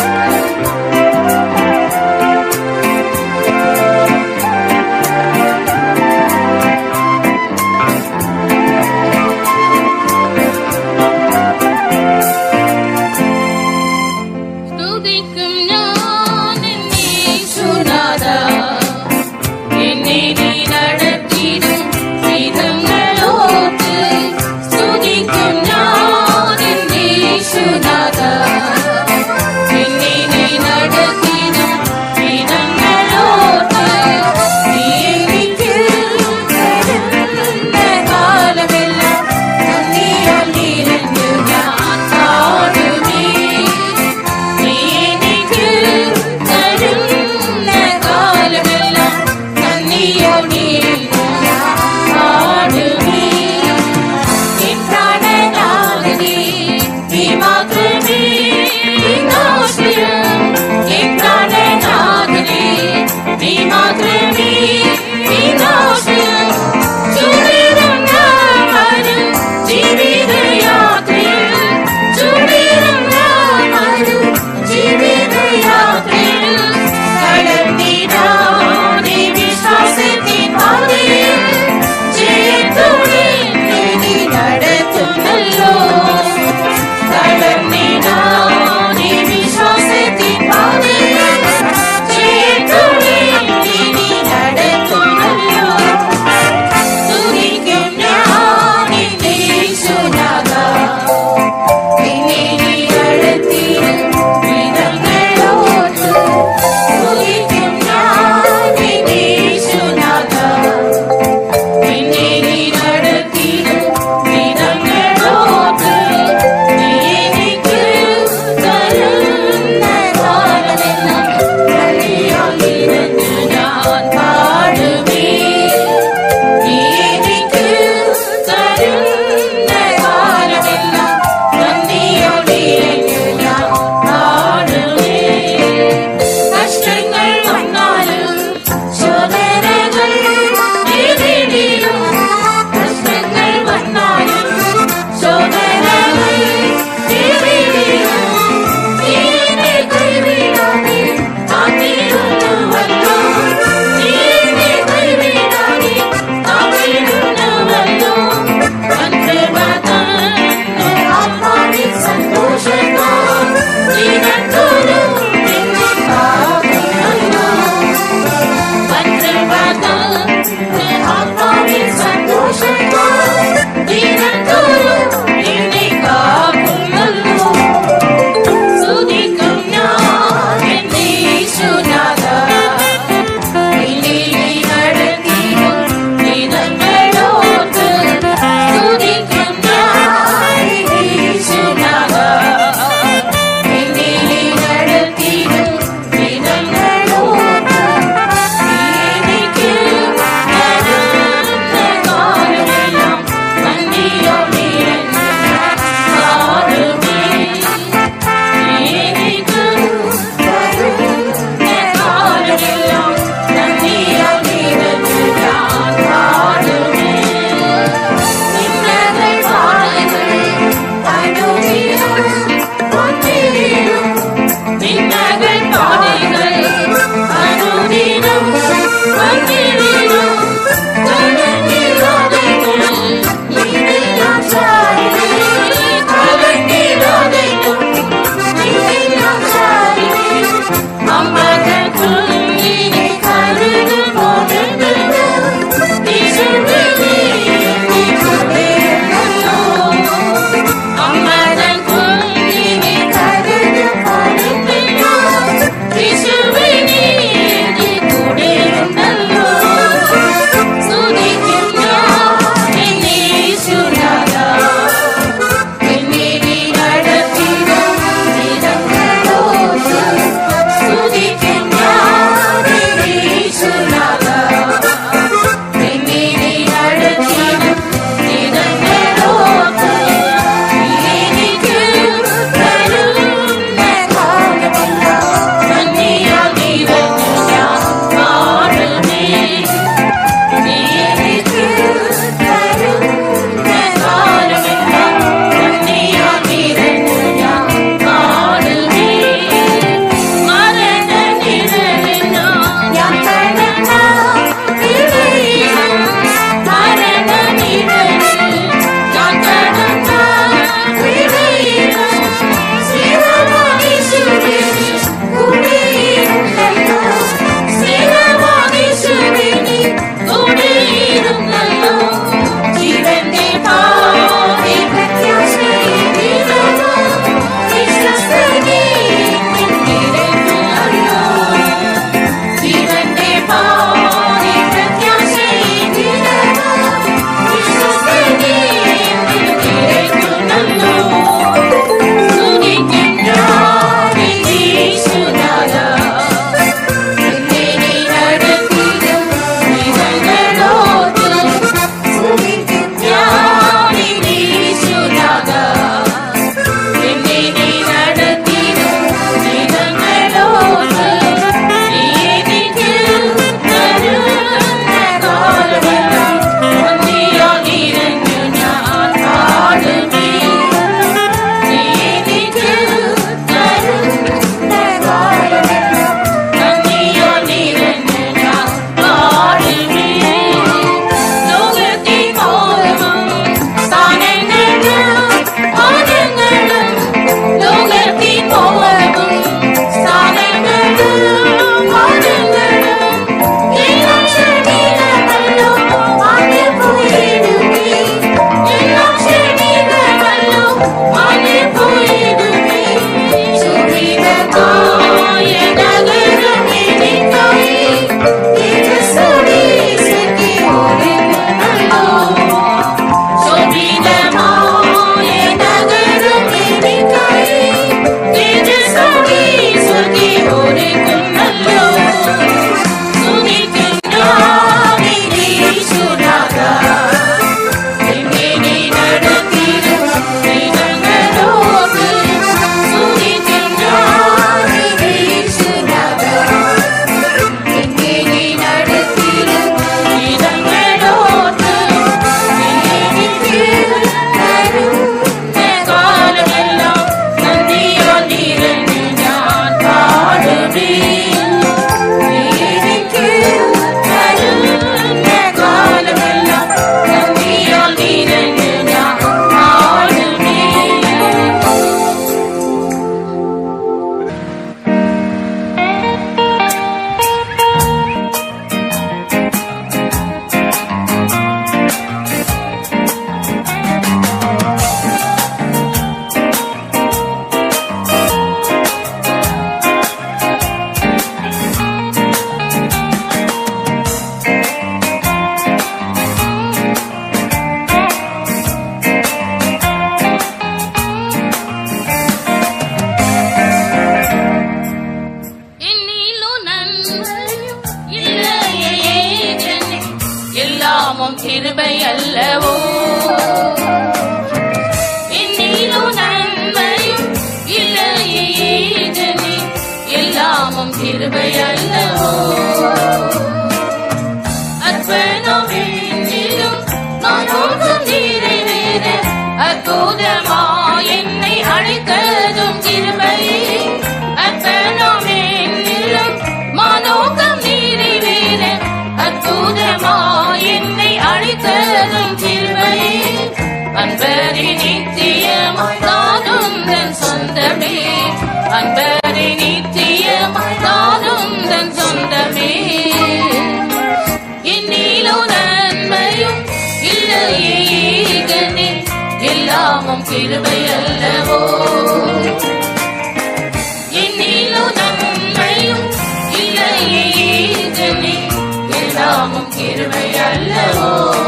கிருபை அல்லவோ. என்னிலோ நன்மையும் இல்லையே ஜனி, எல்லாமும் கிருபை அல்லவோ.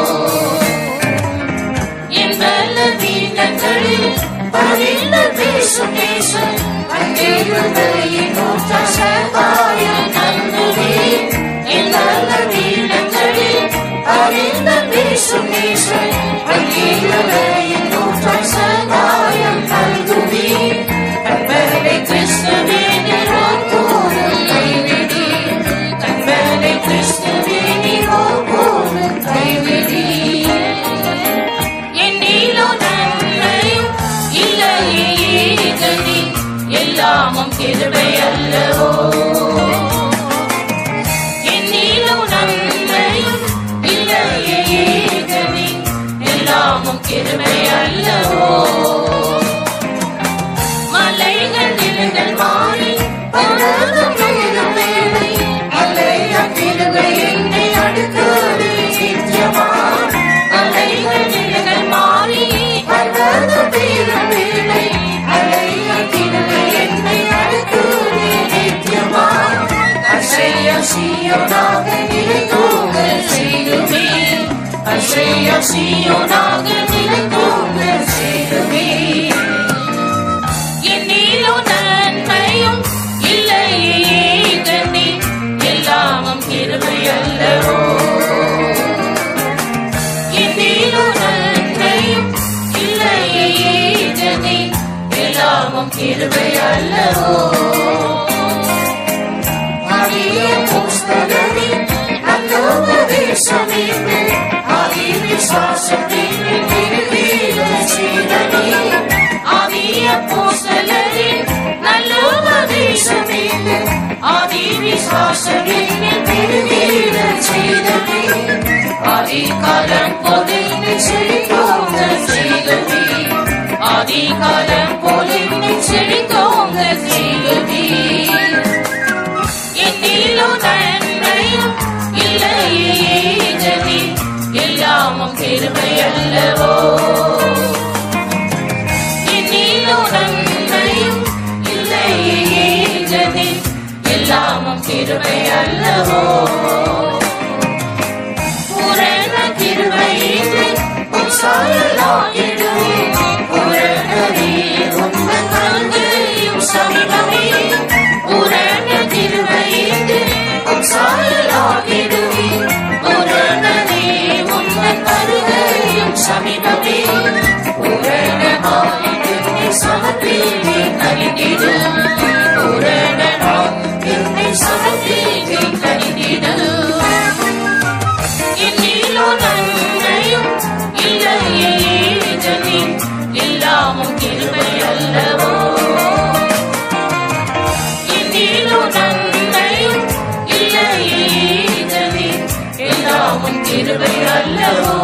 என் பலவீனங்களில் பரிந்து பேசும் நேசன், அங்கிருந்தையின் ஊற்ற சகாயம் நல்குவே. என் பலவீனங்களில் பரிந்து பேசும் நேசன், அங்கிருந்தையின் ஊற்ற சகாயம் நல்குவே. கண்பலை கிறிஸ்துவே நீரோ போதும் கைவிடி, கண்பலை கிறிஸ்துவே நீரோ போதும் கைவிடி. என்னிலோ நன்மையும் இல்லையே ஜனி, எல்லாமும் கிருபை அல்லவோ. என்னிலோ நன்மையும் இல்லையே ஜனி, எல்லாமும் கிருபை அல்லவோ. மலைகள் நிலங்கள் மாறி பலதும் நூறும் வேலை, அலையா கிருபை என்னை அடுக்குது நித்தியமா. மலைகள் நிலங்கள் மாறி பலதும் பேரும் வேலை, அலையா கிருபை என்னை அடுக்குது நித்தியமா. அசைய சீயோனாக நிலைத்தோங்க செய்துமே, அசைய சீயோனாக நிலைத்தோங்க செய்துமே. என்னிலோ நன்மையும் இல்லையே ஜனி, எல்லாமும் கிருபை அல்லவோ. என்னிலோ நன்மையும் இல்லையே ஜனி, எல்லாமும் கிருபை அல்லவோ. ஆதிய புஸ்தகமே நல்லோபதேசமே, ஆதி விசுவாசமே பெருகிட செய்தமே. ஆதிய புஸ்தகமே நல்லோபதேசமே, ஆதி விசுவாசமே பெருகிட செய்தமே. ஆதி காலம் போலே செழித்தோங்க செய்தமே, ஆதி காலம் போலே செழித்தோங்க செய்தமே. என்னிலோ நன்மையும் இல்லையே ஜனி, எல்லாமும் கிருபை அல்லவோ. என்னிலோ நன்மையும் இல்லையே ஜனி, எல்லாமும் கிருபை அல்லவோ. பூரண கிருபை உன் சாயலாகிடுவே, பூரணரே உந்தன் வருகையும் சமீபமே. பூரண கிருபை உன் சாயலாகிடுவே, பூரணரே உந்தன் வருகையும் சமீபமே. பூரணமாய் என்னை சமர்ப்பித்தே கனிந்திடு, பூரணமாய் என்னை சமர்ப்பித்தே கனிந்திடு. என்னிலோ நன்மையும் இல்லையே ஜனி, எல்லாமும் கிருபை அல்லவோ. என்னிலோ நன்மையும் இல்லையே ஜனி, எல்லாமும் கிருபை அல்லவோ.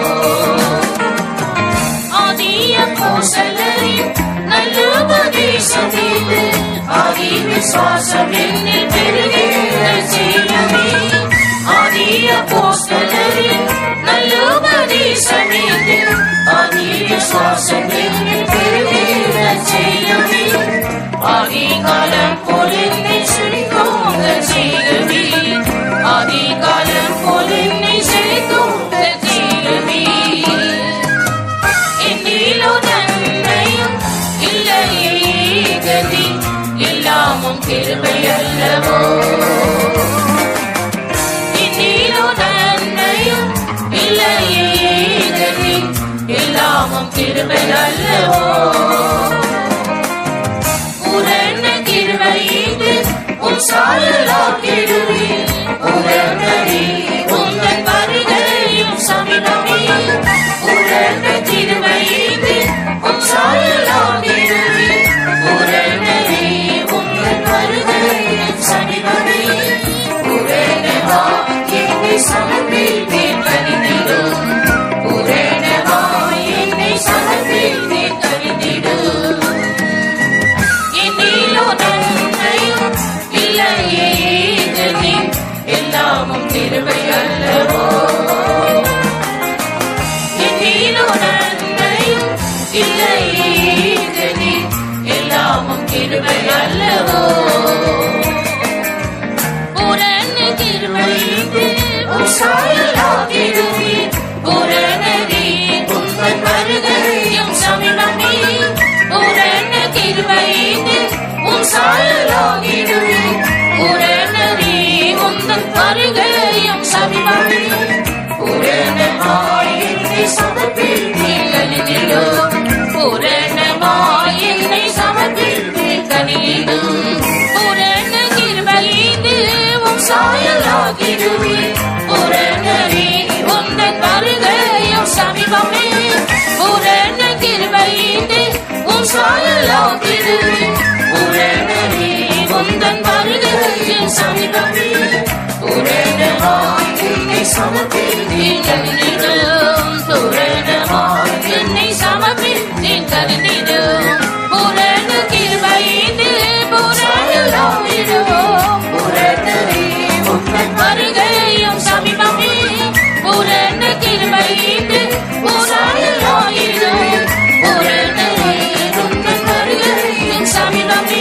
ஆதிய போசலரின் நல்லோபதேசமே, ஆதி விசுவாசம் என்னில் பெருகிட செய்யவே. ஆதிய போஸ்தலரின் நல்லோபதேசமே, ஆதி விசுவாசம் என்னில் பெருகிட செய்யவே. ஆதி காலம் போல் என்னை செழித்தோங்க செய்யவே, ஆதி காலம் போல் என்னை செழித்தோங்க செய்யவே. என்னிலோ நன்மையும் இல்லையே ஜனி, எல்லாமும் கிருபை அல்லவோ. என்னிலோ நன்மையும் இல்லையே ஜனி, எல்லாமும் கிருபை அல்லவோ. பூரண கிருபை உன் சாயலாகிடுவே, பூரணரே உந்தன் வருகையும் சமீபமே. பூரண கிருபை உன் சாயலாகிடுவே, பூரணரே உந்தன் வருகையும் சமீபமே. பூரணமாய் என்னை சமர்ப்பித்தே கனிந்திடு, பூரணமாய் என்னை சமர்ப்பித்தே கனிந்திடு. கிருபை அல்லவோ பூரண கிருபை உம் சாயலாகிடுவீர் பூரணரே உந்தன் வருகையும் சமீபமே பூரண கிருபை உம் சாயலாகிடுவீர் பூரணரே உந்தன் வருகையும் சமீபமே பூரணமாய் என்னை சமர்ப்பித்தீர் கனிந்திடும் பூரணமாய் என்னை சமர்ப்பித்தீர் கனிந்திடும் பூரண கிருபையிலே உம் சாயலாகிடுவீர் பூரணரே உந்தன் வருகையும் சமீபமே பூரண கிருபையிலே உம் சாயலாகிடுவீர் பூரணரே உந்தன் வருகையும் சமீபமே பூரணமாய் என்னை சமர்ப்பித்தீர் கனிந்திடும் பூரணமாய் என்னை சமர்ப்பித்தீர் கனிந்திடும் பூரண கிருபையிலே பூரணமாகிடுவோம் பூரணரே உந்தன் வருகையும் சமீபமே பூரண கிருபையிலே பூரணமாகிடுவோம் பூரணரே உந்தன் வருகையும் சமீபமே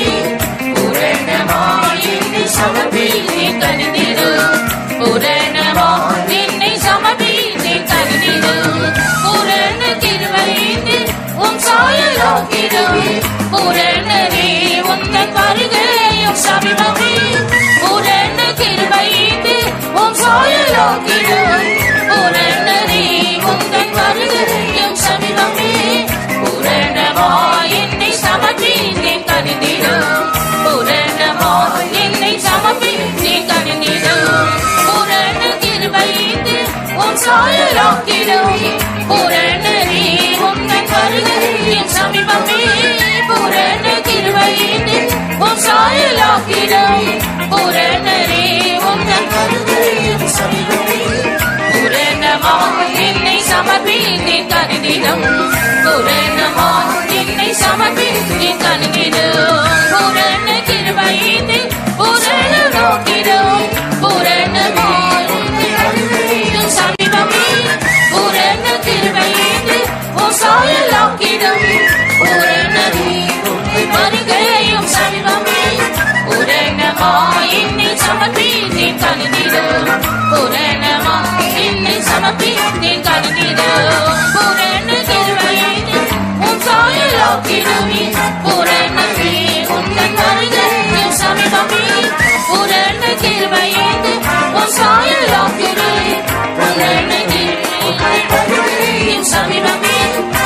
பூரணமாய் என்னை சமர்ப்பித்தீர் கனிந்திடும் பூரணமாய் என்னை சமர்ப்பித்தீர் கனிந்திடும் பூரண கிருபையிலே உம் சாயலாகிடுவீர் பூரணரே உந்தன் வருகையும் சமீபமே பூரண கிருபையிலே உம் சாயலாகிடுவீர் பூரணரே உந்தன் வருகையும் சமீபமே பூரணமாய் என்னை சமர்ப்பித்தீர் கனிந்திடும் பூரணமாய் என்னை சமர்ப்பித்தீர் கனிந்திடும் பூரண கிருபையிலே உம் சாயலாகிடுவீர் பூரணரே உந்தன் வருகையும் சமீபமே பூரண கிருபையிலே உம் சாயலாகிடுவீர் பூரணரே உந்தன் வருகையும் சமீபமே பூரணமாய் என்னை சமர்ப்பித்தீர் கனிந்திடும் பூரணமாய் என்னை சமர்ப்பித்தீர் கனிந்திடும் பூரண கிருபையிலே பூரணமாகிடும் பூரணமாய் உந்தன் வருகையும் சமீபமே பூரண கிருபையிலே உம் சாயலாகிடுவீர் பூரணரே உந்தன் வருகையும் சமீபமே பூரணமாய் என்னை சமர்ப்பித்தீர் கனிந்திடும் பூரணமாய் என்னை சமர்ப்பித்தீர் கனிந்திடும் பூரண கிருபையிலே உம் சாயலாகிடுவீர் பூரணரே உந்தன் வருகையும் சமீபமே பூரண கிருபையிலே உம் சாயலாகிடுவீர் பூரணரே உந்தன் வருகையும் சமீபமே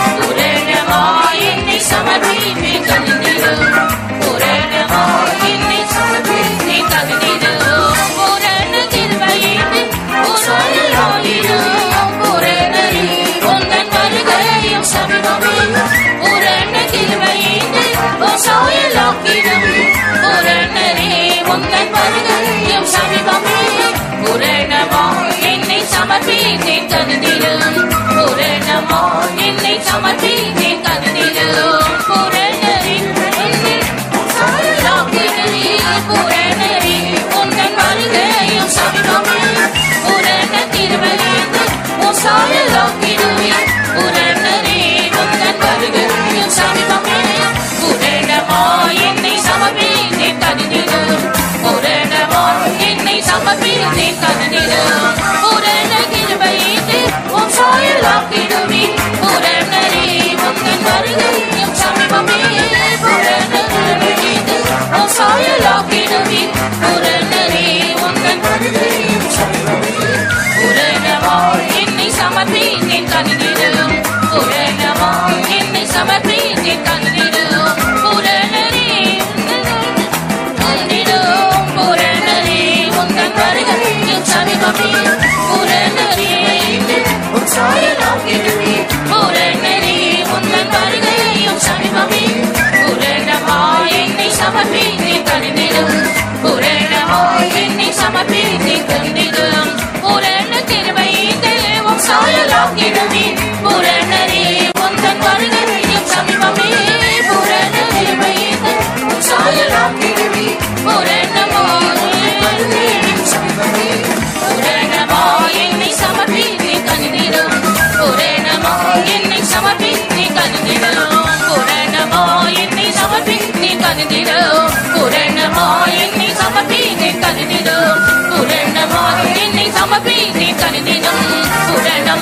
பூரணமாய் என்னை சமர்ப்பித்தீர் கனிந்திடும் பூரணமாய் என்னை சமர்ப்பித்தீர் கனிந்திடும் பூரண கிருபையிலே உம் சாயலாகிடுவீர் பூரணரே உந்தன் வருகையும் சமீபமே பூரண கிருபையிலே உம் சாயலாகிடுவீர் பூரணரே உந்தன் வருகையும் சமீபமே பூரணமாய் என்னை சமர்ப்பித்தீர் கனிந்திடும் பூரணமாய் என்னை சமர்ப்பித்தீர் கனிந்திடும் பூரணரே உன்னை சாயலாகிடுவீர் பூரணரே உந்தன் வருகையும் சமீபமே பூரண கிருபையிலே உம் சாயலாகிடுவீர் பூரணரே உந்தன் வருகையும் சமீபமே பூரணமாய் என்னை சமர்ப்பித்தீர் கனிந்திடும் பூரணமாய் என்னை சமர்ப்பித்தீர் கனிந்திடும் பூரண கிருபையிலே உம் சாயலாகிடுவீர் பூரணரே உந்தன் வருகையும் சமீபமே பூரண கிருபையிலே உம் சாயலாகிடுவீர் பூரணரே உந்தன் வருகையும் சமீபமே பூரணமாய் என்னை சமர்ப்பித்தீர் கனிந்திடும் பூரணமாய் என்னை சமர்ப்பித்தீர் கனிந்திடும் பூரணரே கனிந்திடும் பூரணரே உந்தன் வருகையும் சமீபமே பூரணரே உம் சாயலாகிடுவீர் பூரணரே உந்தன் வருகையும் சமீபமே பூரணமாய் என்னை சமர்ப்பித்தீர் கனிந்திடும் பூரணமாய் என்னை சமர்ப்பித்தீர் கனிந்திடும் பூரண கிருபையிலே உம் சாயலாகிடுவீர் பூரணரே உந்தன் வருகையும் சமீபமே பூரண கிருபையிலே உம் சாயலாகிடுவீர் பூரணமாய் வருகையும் சமீபமே பூரணமாய் என்னை சமர்ப்பித்தீர் கனிந்திடும் பூரணமாய் என்னை சமர்ப்பித்தீர் கனிந்திடும் பூரணமாய் என்னை சமர்ப்பித்தீர் கனிந்திடும்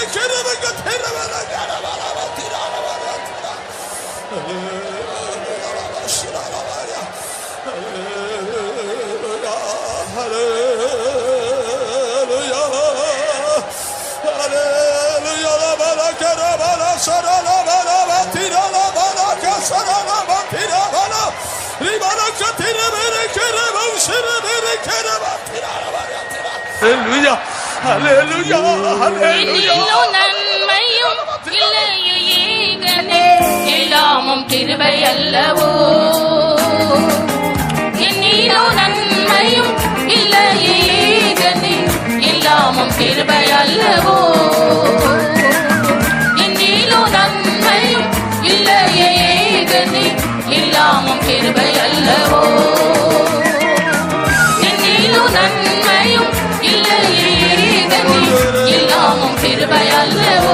Hallelujah, hallelujah, hallelujah. நன்மையும் இல்லையே ஏகனே எல்லாமும் கிருபை அல்லவோ என்னிலோ நன்மையும் இல்லையே ஏகனே எல்லாமும் கிருபை அல்லவோ என்னிலோ நன்மையும் இல்லையே ஏகனே எல்லாமும் கிருபை அல்லவோ என்னிலோ நன்மையும் இல்லையே ஏகனே எல்லாமும் கிருபை அல்லவோ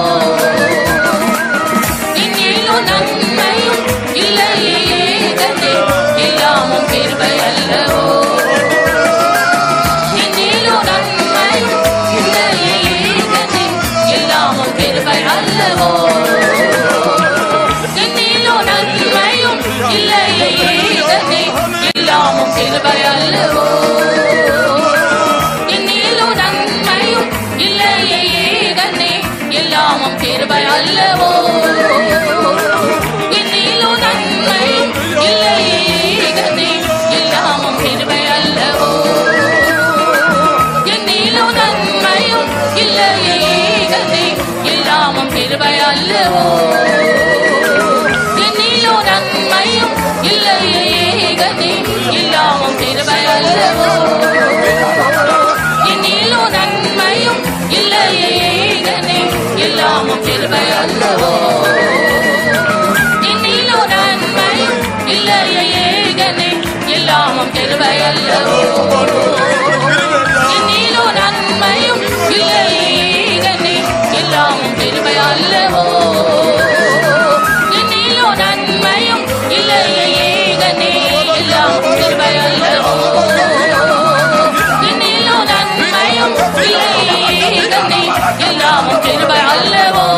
என்னிலோ நன்மையும் இல்லையே ஏகனே எல்லாமும் கிருபை அல்லவோ என்னிலோ நன்மையும் இல்லையே ஏகனே எல்லாமும் கிருபை அல்லவோ என்னிலோ நன்மையும் இல்லையே ஏகனே எல்லாமும் கிருபை அல்லவோ என்னிலோ நன்மையும் இல்லையே ஏகனே எல்லாமும் கிருபை அல்லவோ என்னிலோ நன்மையும் இல்லையே ஏகனே எல்லாமும் கிருபை அல்லவோ என்னிலோ நன்மையும் இல்லையே ஏகனே எல்லாமும் கிருபை அல்லவோ என்னிலோ நன்மையும் இல்லையே ஏகனே எல்லாமும் கிருபை அல்லவோ என்னிலோ நன்மையும் இல்லையே ஏகனே எல்லாமும் கிருபை அல்லவோ என்னிலோ நன்மையும் இல்லையே ஏகனே எல்லாமும் கிருபை அல்லவோ என்னிலோ நன்மையும் இல்லையே ஏகனே எல்லாமும் கிருபை அல்லவோ என்னிலோ நன்மையும் இல்லையே ஏகனே எல்லாமும் கிருபை அல்லவோ என்னிலோ நன்மையும் இல்லையே ஏகனே எல்லாமும் கிருபை அல்லவோ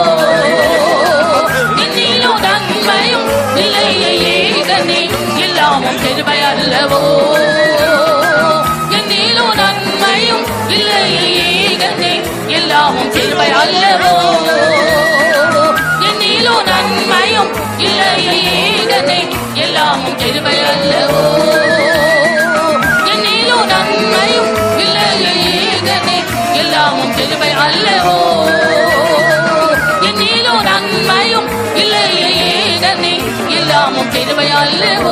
என்னிலோ நன்மையும் இல்லையே ஏகனே எல்லாமும் கிருபை அல்லவோ என்னிலோ நன்மையும் இல்லையே ஏகனே எல்லாமும் கிருபை அல்லவோ என்னிலோ நன்மையும் இல்லையே ஏகனே எல்லாமும் கிருபை அல்லவோ என்னிலோ நன்மையும் இல்லையே ஏகனே எல்லாமும் கிருபை அல்லவோ என்னிலோ நன்மையும் இல்லையே ஏகனே எல்லாமும் கிருபை அல்லவோ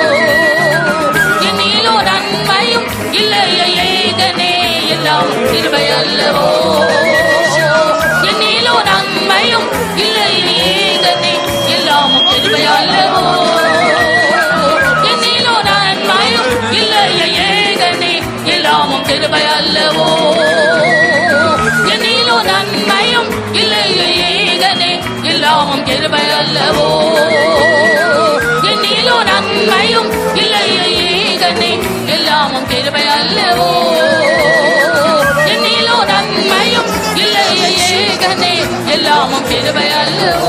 என்னிலோ நன்மையும் இல்லையே ஏகனே எல்லாமும் கிருபை அல்லவோ என்னிலோ நன்மையும் இல்லையே ஏகனே எல்லாமும் கிருபை அல்லவோ என்னிலோ நன்மையும் இல்லையே ஏகனே எல்லாமும் கிருபை அல்லவோ என்னிலோ நன்மையும் இல்லையே ஏகனே எல்லாமும் கிருபை அல்லவோ என்னிலோ நன்மையும் இல்லையே ஏகனே எல்லாமும் கிருபை அல்லவோ என்னிலோ நன்மையும் இல்லையே ஏகனே எல்லாமும் கிருபை அல்லவோ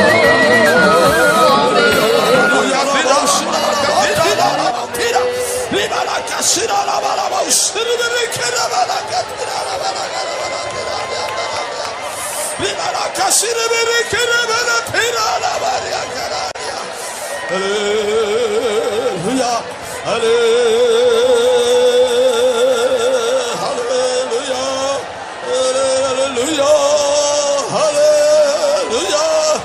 Hallelujah, hallelujah, hallelujah,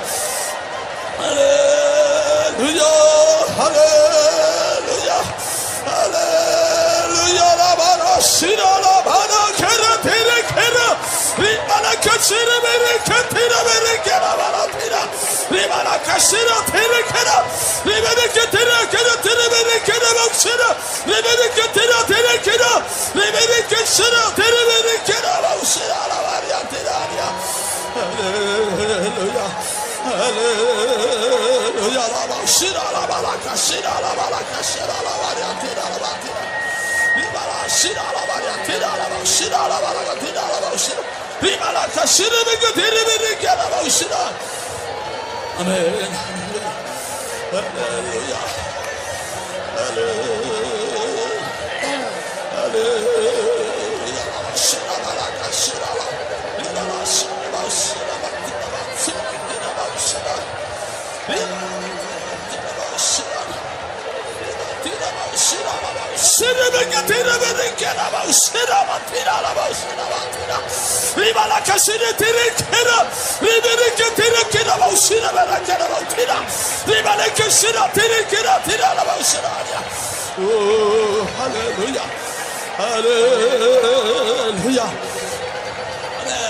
hallelujah, hallelujah, hallelujah, la bara shira la bara kera tere kera rimana kashira mere kera mere kera bara tira rimana kashira tere kera rimana kera kera tere mere kera bakshira rimana kera tere kera rimana kashira tere mere kera bakshira la bara tira hallelujah, hallelujah, la bakshira la bara kashira la bara kashira la bara tira la bara shira la bara tira la bara shira la bara tira la bara shira Rimalaka Shirabika Tiribika Ushida. Amen. Hallelujah. Hallelujah. Hallelujah. Shirabalaka Shiraba. Rimala Shiraba Shiraba Tiraba Tiraba Shiraba. Tiraba Shiraba. Tiraba Shiraba. Shirabika Tiribika Shiraba Tiraba Shiraba Tiraba. Rimalaka Shirabika Rimala Tiribika Shiraba Tiraba. Rimalaka Shirabika Tiraba Shiraba. Oh, hallelujah. Hallelujah. Amen.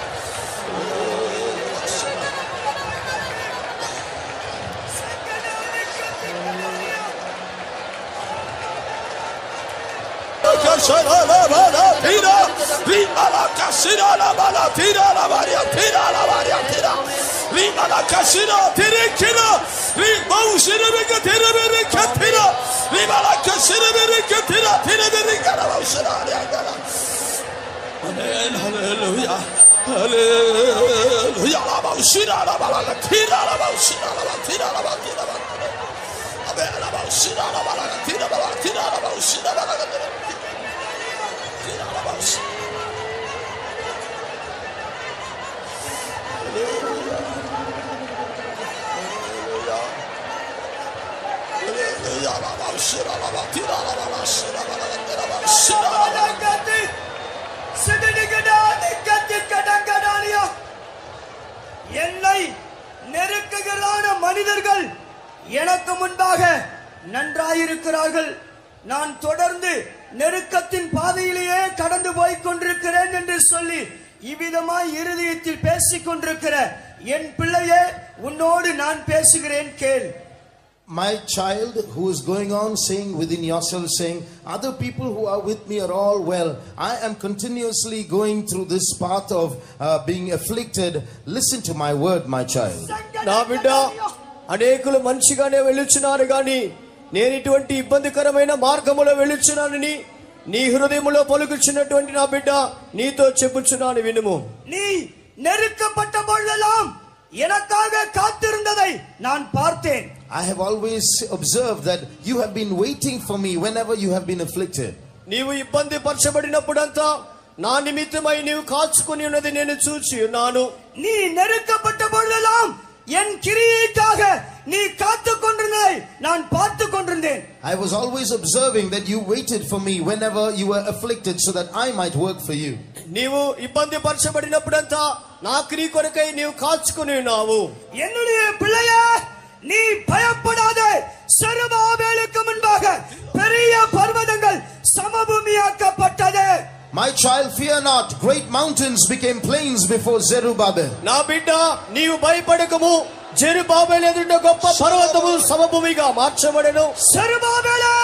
Shara la bala tira, rimala kasira la bala tira la varia tira la varia tira, rimala kasira tira kira, rimau shira beka tira beka tira, rimala kasira beka tira tira beka la shira la. Amen, hallelujah, hallelujah. La bala shira la bala tira la bala shira la bala tira la bala tira la bala. Amen, la bala shira la bala tira la bala tira la bala shira la bala. என்னை நெருக்குகிறான மனிதர்கள் எனக்கு முன்பாக நன்றாயிருக்கிறார்கள். நான் தொடர்ந்து நெருக்கத்தின் பாதையிலேயே கடந்து போய் கொண்டிருக்கிறேன் என்று சொல்லி இவ்விதமாய் இருதயத்தில் பேசிக் கொண்டிருக்கிற என் பிள்ளையே, உன்னோடு நான் பேசுகிறேன் கேள். My child, who is going on saying within yourself, saying, other people who are with me are all well. I am continuously going through this path of uh, being afflicted. Listen to my word, my child. నా బిడ్డ అనేకులు మంచిగానే వెళ్ళుచున్నారు గాని నేను ఇటువంటి ఇబ్బందికరమైన మార్గములో వెళ్ళుచున్నానని నీ హృదయములో పలుకుచున్నటువంటి నా బిడ్డ నీతో చెప్పుచున్నాను వినుము. నీ நெருக்கப்பட்ட பொழுதெல்லாம் எனக்காக காத்திருந்ததை நான் பார்த்தேன். I have always observed that you have been waiting for me whenever you have been afflicted. నీవు ఇబ్బంది పరచబడినప్పుడంతా నా నిమిత్తమై నీవు కాచుకొని ఉన్నది నేను చూచి ఉన్నాను. నీ நெருக்கப்பட்ட பொழுதெல்லாம் என் கிரியைக்காக நீ காத்துக் கொண்டிருந்ததை நான் பார்த்து கொண்டிருந்தேன். I was always observing that you waited for me whenever you were afflicted so that I might work for you. నీవు ఇబ్బంది పరచబడినప్పుడంతా నా క్రియ కొరకై నీవు కాచుకొని ఉన్నావు. என்னுடைய பிள்ளையே, நீ பயப்படாதே. சர்வாபேலுக்கு முன்பாக பெரிய பர்வதங்கள் சமபூமியாக்கப்பட்டது. My child, fear not. Great mountains became plains before Zerubbabel. నా బిడ్డ నీవు భయపడకము. జెరుబాబెలు ఎదుట గొప్ప పర్వతము సమభూమిగా మార్చబడెను. జెరుబాబెలే,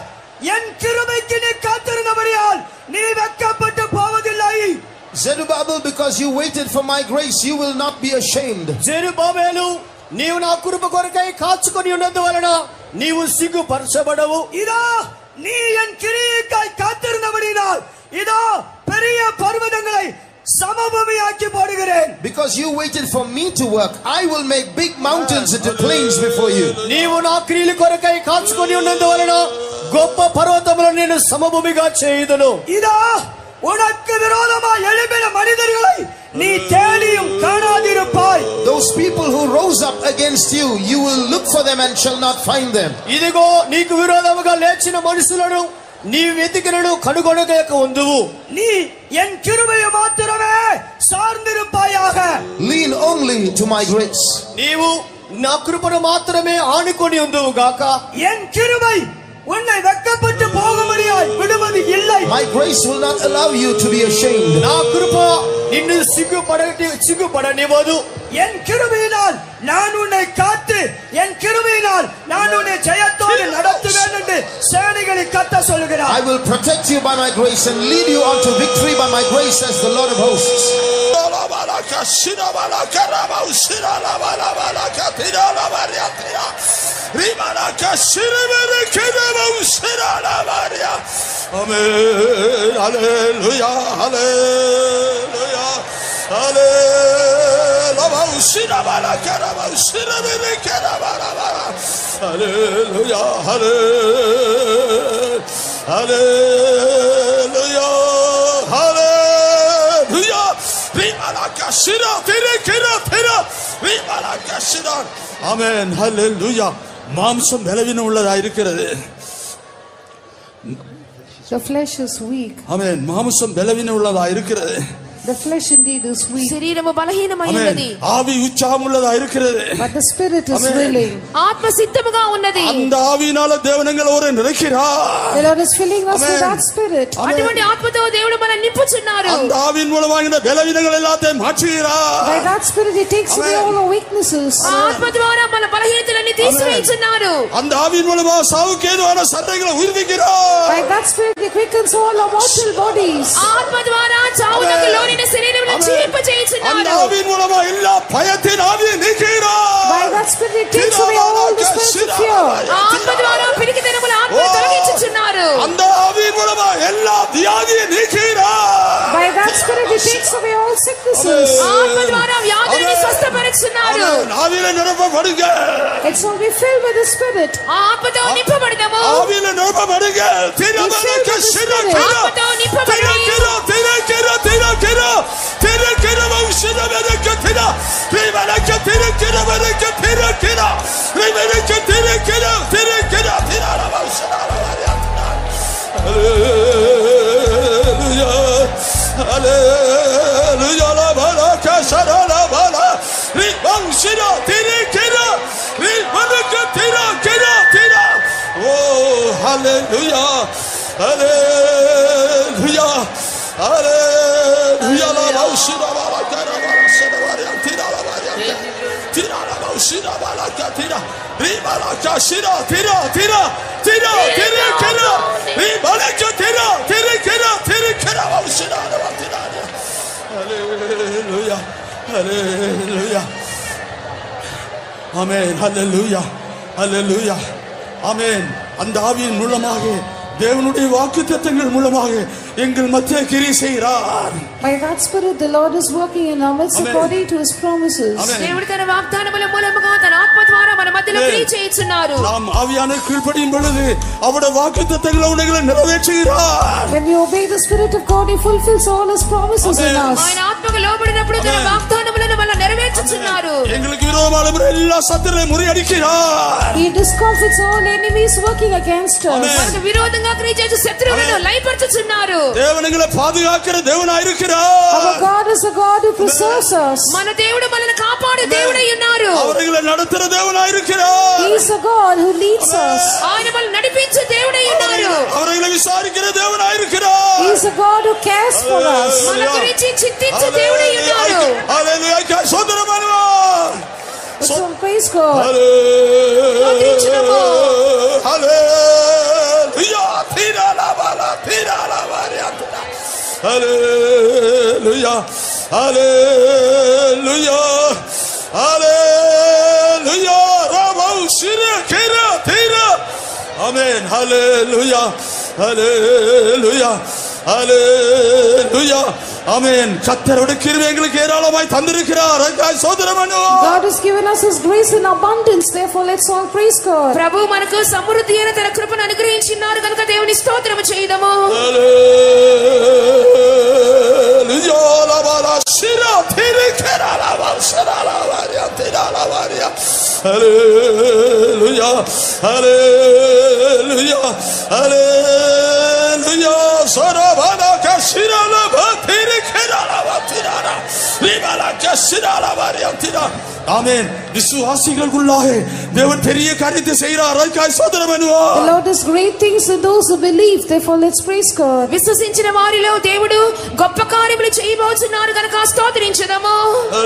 என் கிருபைக்கு நீ காத்திருந்தபடியால் நீ வெட்கப்பட்டு போவதில்லை. Zerubbabel, because you waited for my grace, you will not be ashamed. జెరుబాబెలు, నీవు నా కృప కొరకై కాచుకొని ఉన్నందువలన నీవు సిగ్గుపరచబడవు. ఇదా நீ என் கிரியைக்காய் காத்திருந்தபடியால் இதோ பெரிய பர்வதங்களை சமபூமியாக்கி போடுகிறேன். Because you waited for me to work, I will make big mountains into plains before you. నీవు నా క్రియల కొరకై కాచుకొని ఉన్నందువలన గొప్ప పర్వతములను నేను సమభూమిగా చేయుదును. இதோ உனக்கு விரோதமாய் எழும்பின மனிதர்களை நீ தேடியும் காணாதிருப்பாய். Those people who rose up against you, you will look for them and shall not find them. ఇదిగో నీకు విరోధముగా లేచిన మనుషులను నీ వెతికినను కనుగొనలేక ఉందువు. నీ ఎన్ కృపయ మాత్రమే సార్ందిరుపాయాగ. Lean only to my grace. నీవు నా కృపను మాత్రమే ఆనుకొని ఉందువు గాక. ఎన్ కృపై உன்னை வெட்கப்பட்டு போகும்படியாய் விடுவது இல்லை. My grace will not allow you to be ashamed. నా కృప నిన్ను సిగ్గుపడటి సిగ్గుపడనివ్వదు. என் கிருபையினால் நான் உன்னை காத்து என் கிருபையினால் நான் உன்னை ஜெயத்தோடு நடத்துவேன் என்று சேனைகளின் கர்த்தர் சொல்கிறார். I will protect you by my grace and lead you on to victory by my grace, says the Lord of hosts. Amen. Hallelujah. Hallelujah. Hallelujah, hallelujah, hallelujah, hallelujah. Rimalakashira, tirekira, tira, rimalakashira. Amen, hallelujah. மாம்சம் பலவீனம் உள்ளதா இருக்கிறது. The flesh is weak. Amen. மாம்சம் பலவீனம் உள்ளதா இருக்கிறது. The flesh indeed is weak. శరీరము బలహీనమైనది. ఆవి ఉత్సాహం உள்ளதா இருக்கிறது. But the spirit is willing. ఆత్మ సిద్ధముగా ఉన్నది. அந்த ஆவியினால தேவன் எங்களை ஒரு நிறைக்கிறார். The Lord is filling us with that spirit. అటువంటి ఆత్మతో దేవుడు మనల్ని నింపుచున్నారు. அந்த ஆவியின் மூலமாக இந்த பலவீனங்கள் எல்லாத்தையும் மாற்றுகிறார். By that spirit he takes away all our weaknesses. ఆత్మ ద్వారా మన బలహీనతలన్నీ తీసివేయుచున్నారు. அந்த ஆவியின் மூலமாக சாவுக்கு ஏதுவான சரீரங்களை உயிர்ப்பிக்கிறார். By that spirit he quickens all our mortal bodies. ఆత్మ ద్వారా చావునకు లోనైన శరీరములను జీవింపజేయుచున్నారు. அந்த ஆவியின் மூலமாக எல்லா பயத்தின் ஆவியை நீக்குகிறார். By that spirit he takes away all the spirits of fear. ఆత్మ ద్వారా పిరికిదనముల ఆత్మను తొలగించుచున్నారు. அந்த ஆவியின் மூலமாக எல்லா வியாதியை நீக்குகிறார். By that spirit he takes away all sicknesses. ఆత్మ ద్వారా వ్యాధులను స్వస్థపరచుచున్నారు. ஆவியில நிரப்பப்படுங்க. It's all be filled with the spirit. ఆత్మతో నింపబడదము. ஆவியில நிரப்பப்படுங்க. திரமலக்க சிரகிர. ఆత్మతో నింపబడి திரகிர திரகிர திரகிர திரகிர வம்சனவரக்க திர. ரிமலக்க திரகிர வரக்க திரகிர. ரிமலக்க திரகிர திரகிர திரர வம்சனவரக்க. Hallelujah. Hallelujah. La baraka sharala bala. Rimamshira tirekira. Rimalaka tirakira tira. Oh, hallelujah. Hallelujah. Hallelujah. La baushira baraka barashara baria tira la baria. Tira la baushira baraka tira. Rimalaka shira tira tira. Tira tira kira. Rimalaka tira tira kira tira kira baushira tira. Hallelujah. Hallelujah. Amen. Hallelujah. Hallelujah. Amen. அந்த ஆவியின் மூலமாக தேவனுடைய வாக்குத்தத்தங்கள் மூலமாக எங்கள் மத்திய கிரியை செய்கிறார். By that spirit the Lord is working in our midst according to his promises. దేవుడు తన వాగ్దానముల మూలముగా తన ఆత్మ ద్వారా మన మధ్యలో క్రియ చేయుచున్నారు. நாம் ஆவியான கீழ்ப்படியும் பொழுது அவருடைய வாக்குத்தத்தங்களை உங்களை நிறைவேற்றுகிறார். When we obey the spirit of God he fulfills all his promises in us. ఆయన ఆత్మకు లోబడినప్పుడు తన వాగ్దానములను మన నెరవేర్చుచున్నారు. எங்களுக்கு விரோதமான எல்லா சத்துருவை முறியடிக்கிறார். He discomfits all enemies working against us. మనకు విరోధంగా క్రియ చేసే శత్రువులను లయపరచుచున్నారు. தேவன் எங்களை பாதுகாக்கிற தேவனாய் இருக்கிறார். Our God is a God who preserves us. మన దేవుడు మనల్ని కాపాడు దేవుడై ఉన్నారు. அவர்களை நடத்துற தேவனாய் இருக்கிறார். He is a God who leads us. ఆయన మనల్ని నడిపించే దేవుడై ఉన్నారు. அவர்களை விசாரிக்கிற தேவனாய் இருக்கிறார். He is a God who cares for us. మన గురించి చింతించే దేవుడై ఉన్నారు. హల్లెలూయా. సోదరమనువా. So praise God. హల్లెలూయా. హల్లెలూయా. తీరా లా బాలా తీరా లా బారియా. Hallelujah. Hallelujah. Hallelujah. Rama usira kira tira. Amen. Hallelujah. Hallelujah. Hallelujah. Amen. கர்த்தருடைய கிருபை எங்களுக்கு ஏராளமாய் தந்திருக்கிறார். சோதரமனு. God has given us his grace in abundance. Therefore let's all praise God. ప్రభు మనకు సమృద్ధి అయిన తన కృపను అనుగ్రహించినారు కనుక దేవుని స్తోత్రము చేయుదము. Hallelujah. La bala shira tiri kera la bala shira la varia tira la varia. Hallelujah. Hallelujah. Hallelujah. Sarabana kashira la batiri kera la batira. Ribala kashira la varia tira. Amen. விசுவாசிகளுக்குள்ளாக தேவன் பெரிய காரியத்தை செய்கிறார். சோதரமனுவா. The Lord does great things in those who believe. Therefore let's praise God. విశ్వసించిన వారిలో దేవుడు గొప్ప కార్యములు చేయబోచున్నారు కనుక స్తోత్రించుదాము.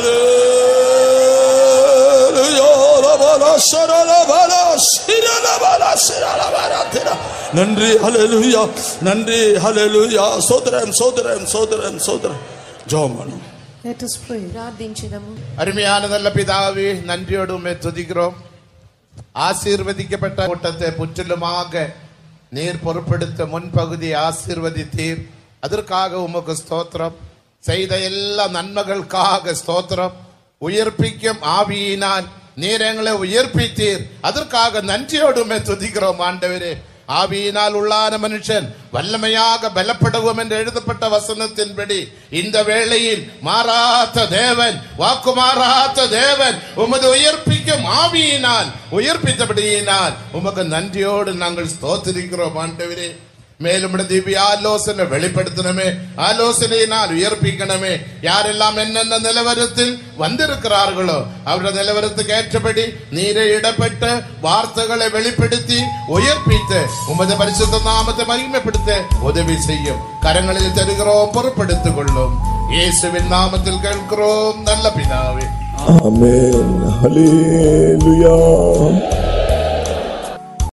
நன்றி. ஹல்லேலூயா. நன்றி. ஹல்லேலூயா. சோதரம் சோதரம் சோதரம் சோதரம். ஜெபம். Let us pray. ప్రార్థించుదాము. அருமையான நல்ல பிதாவே, நன்றியோடு உம்மை துதிக்கிறோம். ஆசீர்வதிக்கப்பட்ட கூட்டத்தை முற்றிலுமாக நீர் பொறுப்பெடுத்த முன்பகுதி ஆசீர்வதித்தீர். அதற்காக உமக்கு ஸ்தோத்திரம். செய்த எல்லா நன்மைகளுக்காக ஸ்தோத்திரம். உயிர்ப்பிக்கும் ஆவியினால் நீர் எங்களை உயிர்ப்பித்தீர், அதற்காக நன்றியோடுமே துதிக்கிறோம் ஆண்டவரே. ஆவியினால் உள்ளான மனுஷன் வல்லமையாக பலப்படுவோம் என்று எழுதப்பட்ட வசனத்தின்படி இந்த வேளையில் மாறாத தேவன், வாக்கு மாறாத தேவன் உமது உயிர்ப்பிக்கும் ஆவியினால் உயிர்ப்பித்தபடியினால் உமக்கு நன்றியோடு நாங்கள் ஸ்தோத்திரிக்கிறோம் ஆண்டவரே. மேலும் திவ்ய ஆலோசனை வெளிப்படுத்தணுமே, ஆலோசனையினால் உயர்ப்பிக்கணுமே. யாரெல்லாம் என்னென்ன நிலவரத்தில் வந்திருக்கிறார்களோ அவருடைய நிலவரத்துக்கு ஏற்றபடி நீரை இடப்பட்ட வார்த்தைகளை வெளிப்படுத்தி உயர்ப்பித்து உமது பரிசுத்த நாமத்தை மகிமைப்படுத்த உதவி செய்யும். கரங்களில் தருகிறோம், பொறுப்படுத்திக் கொள்ளும். இயேசுவின் நாமத்தில் கேட்கிறோம் நல்ல பிதாவே, ஆமென். ஹல்லேலூயா.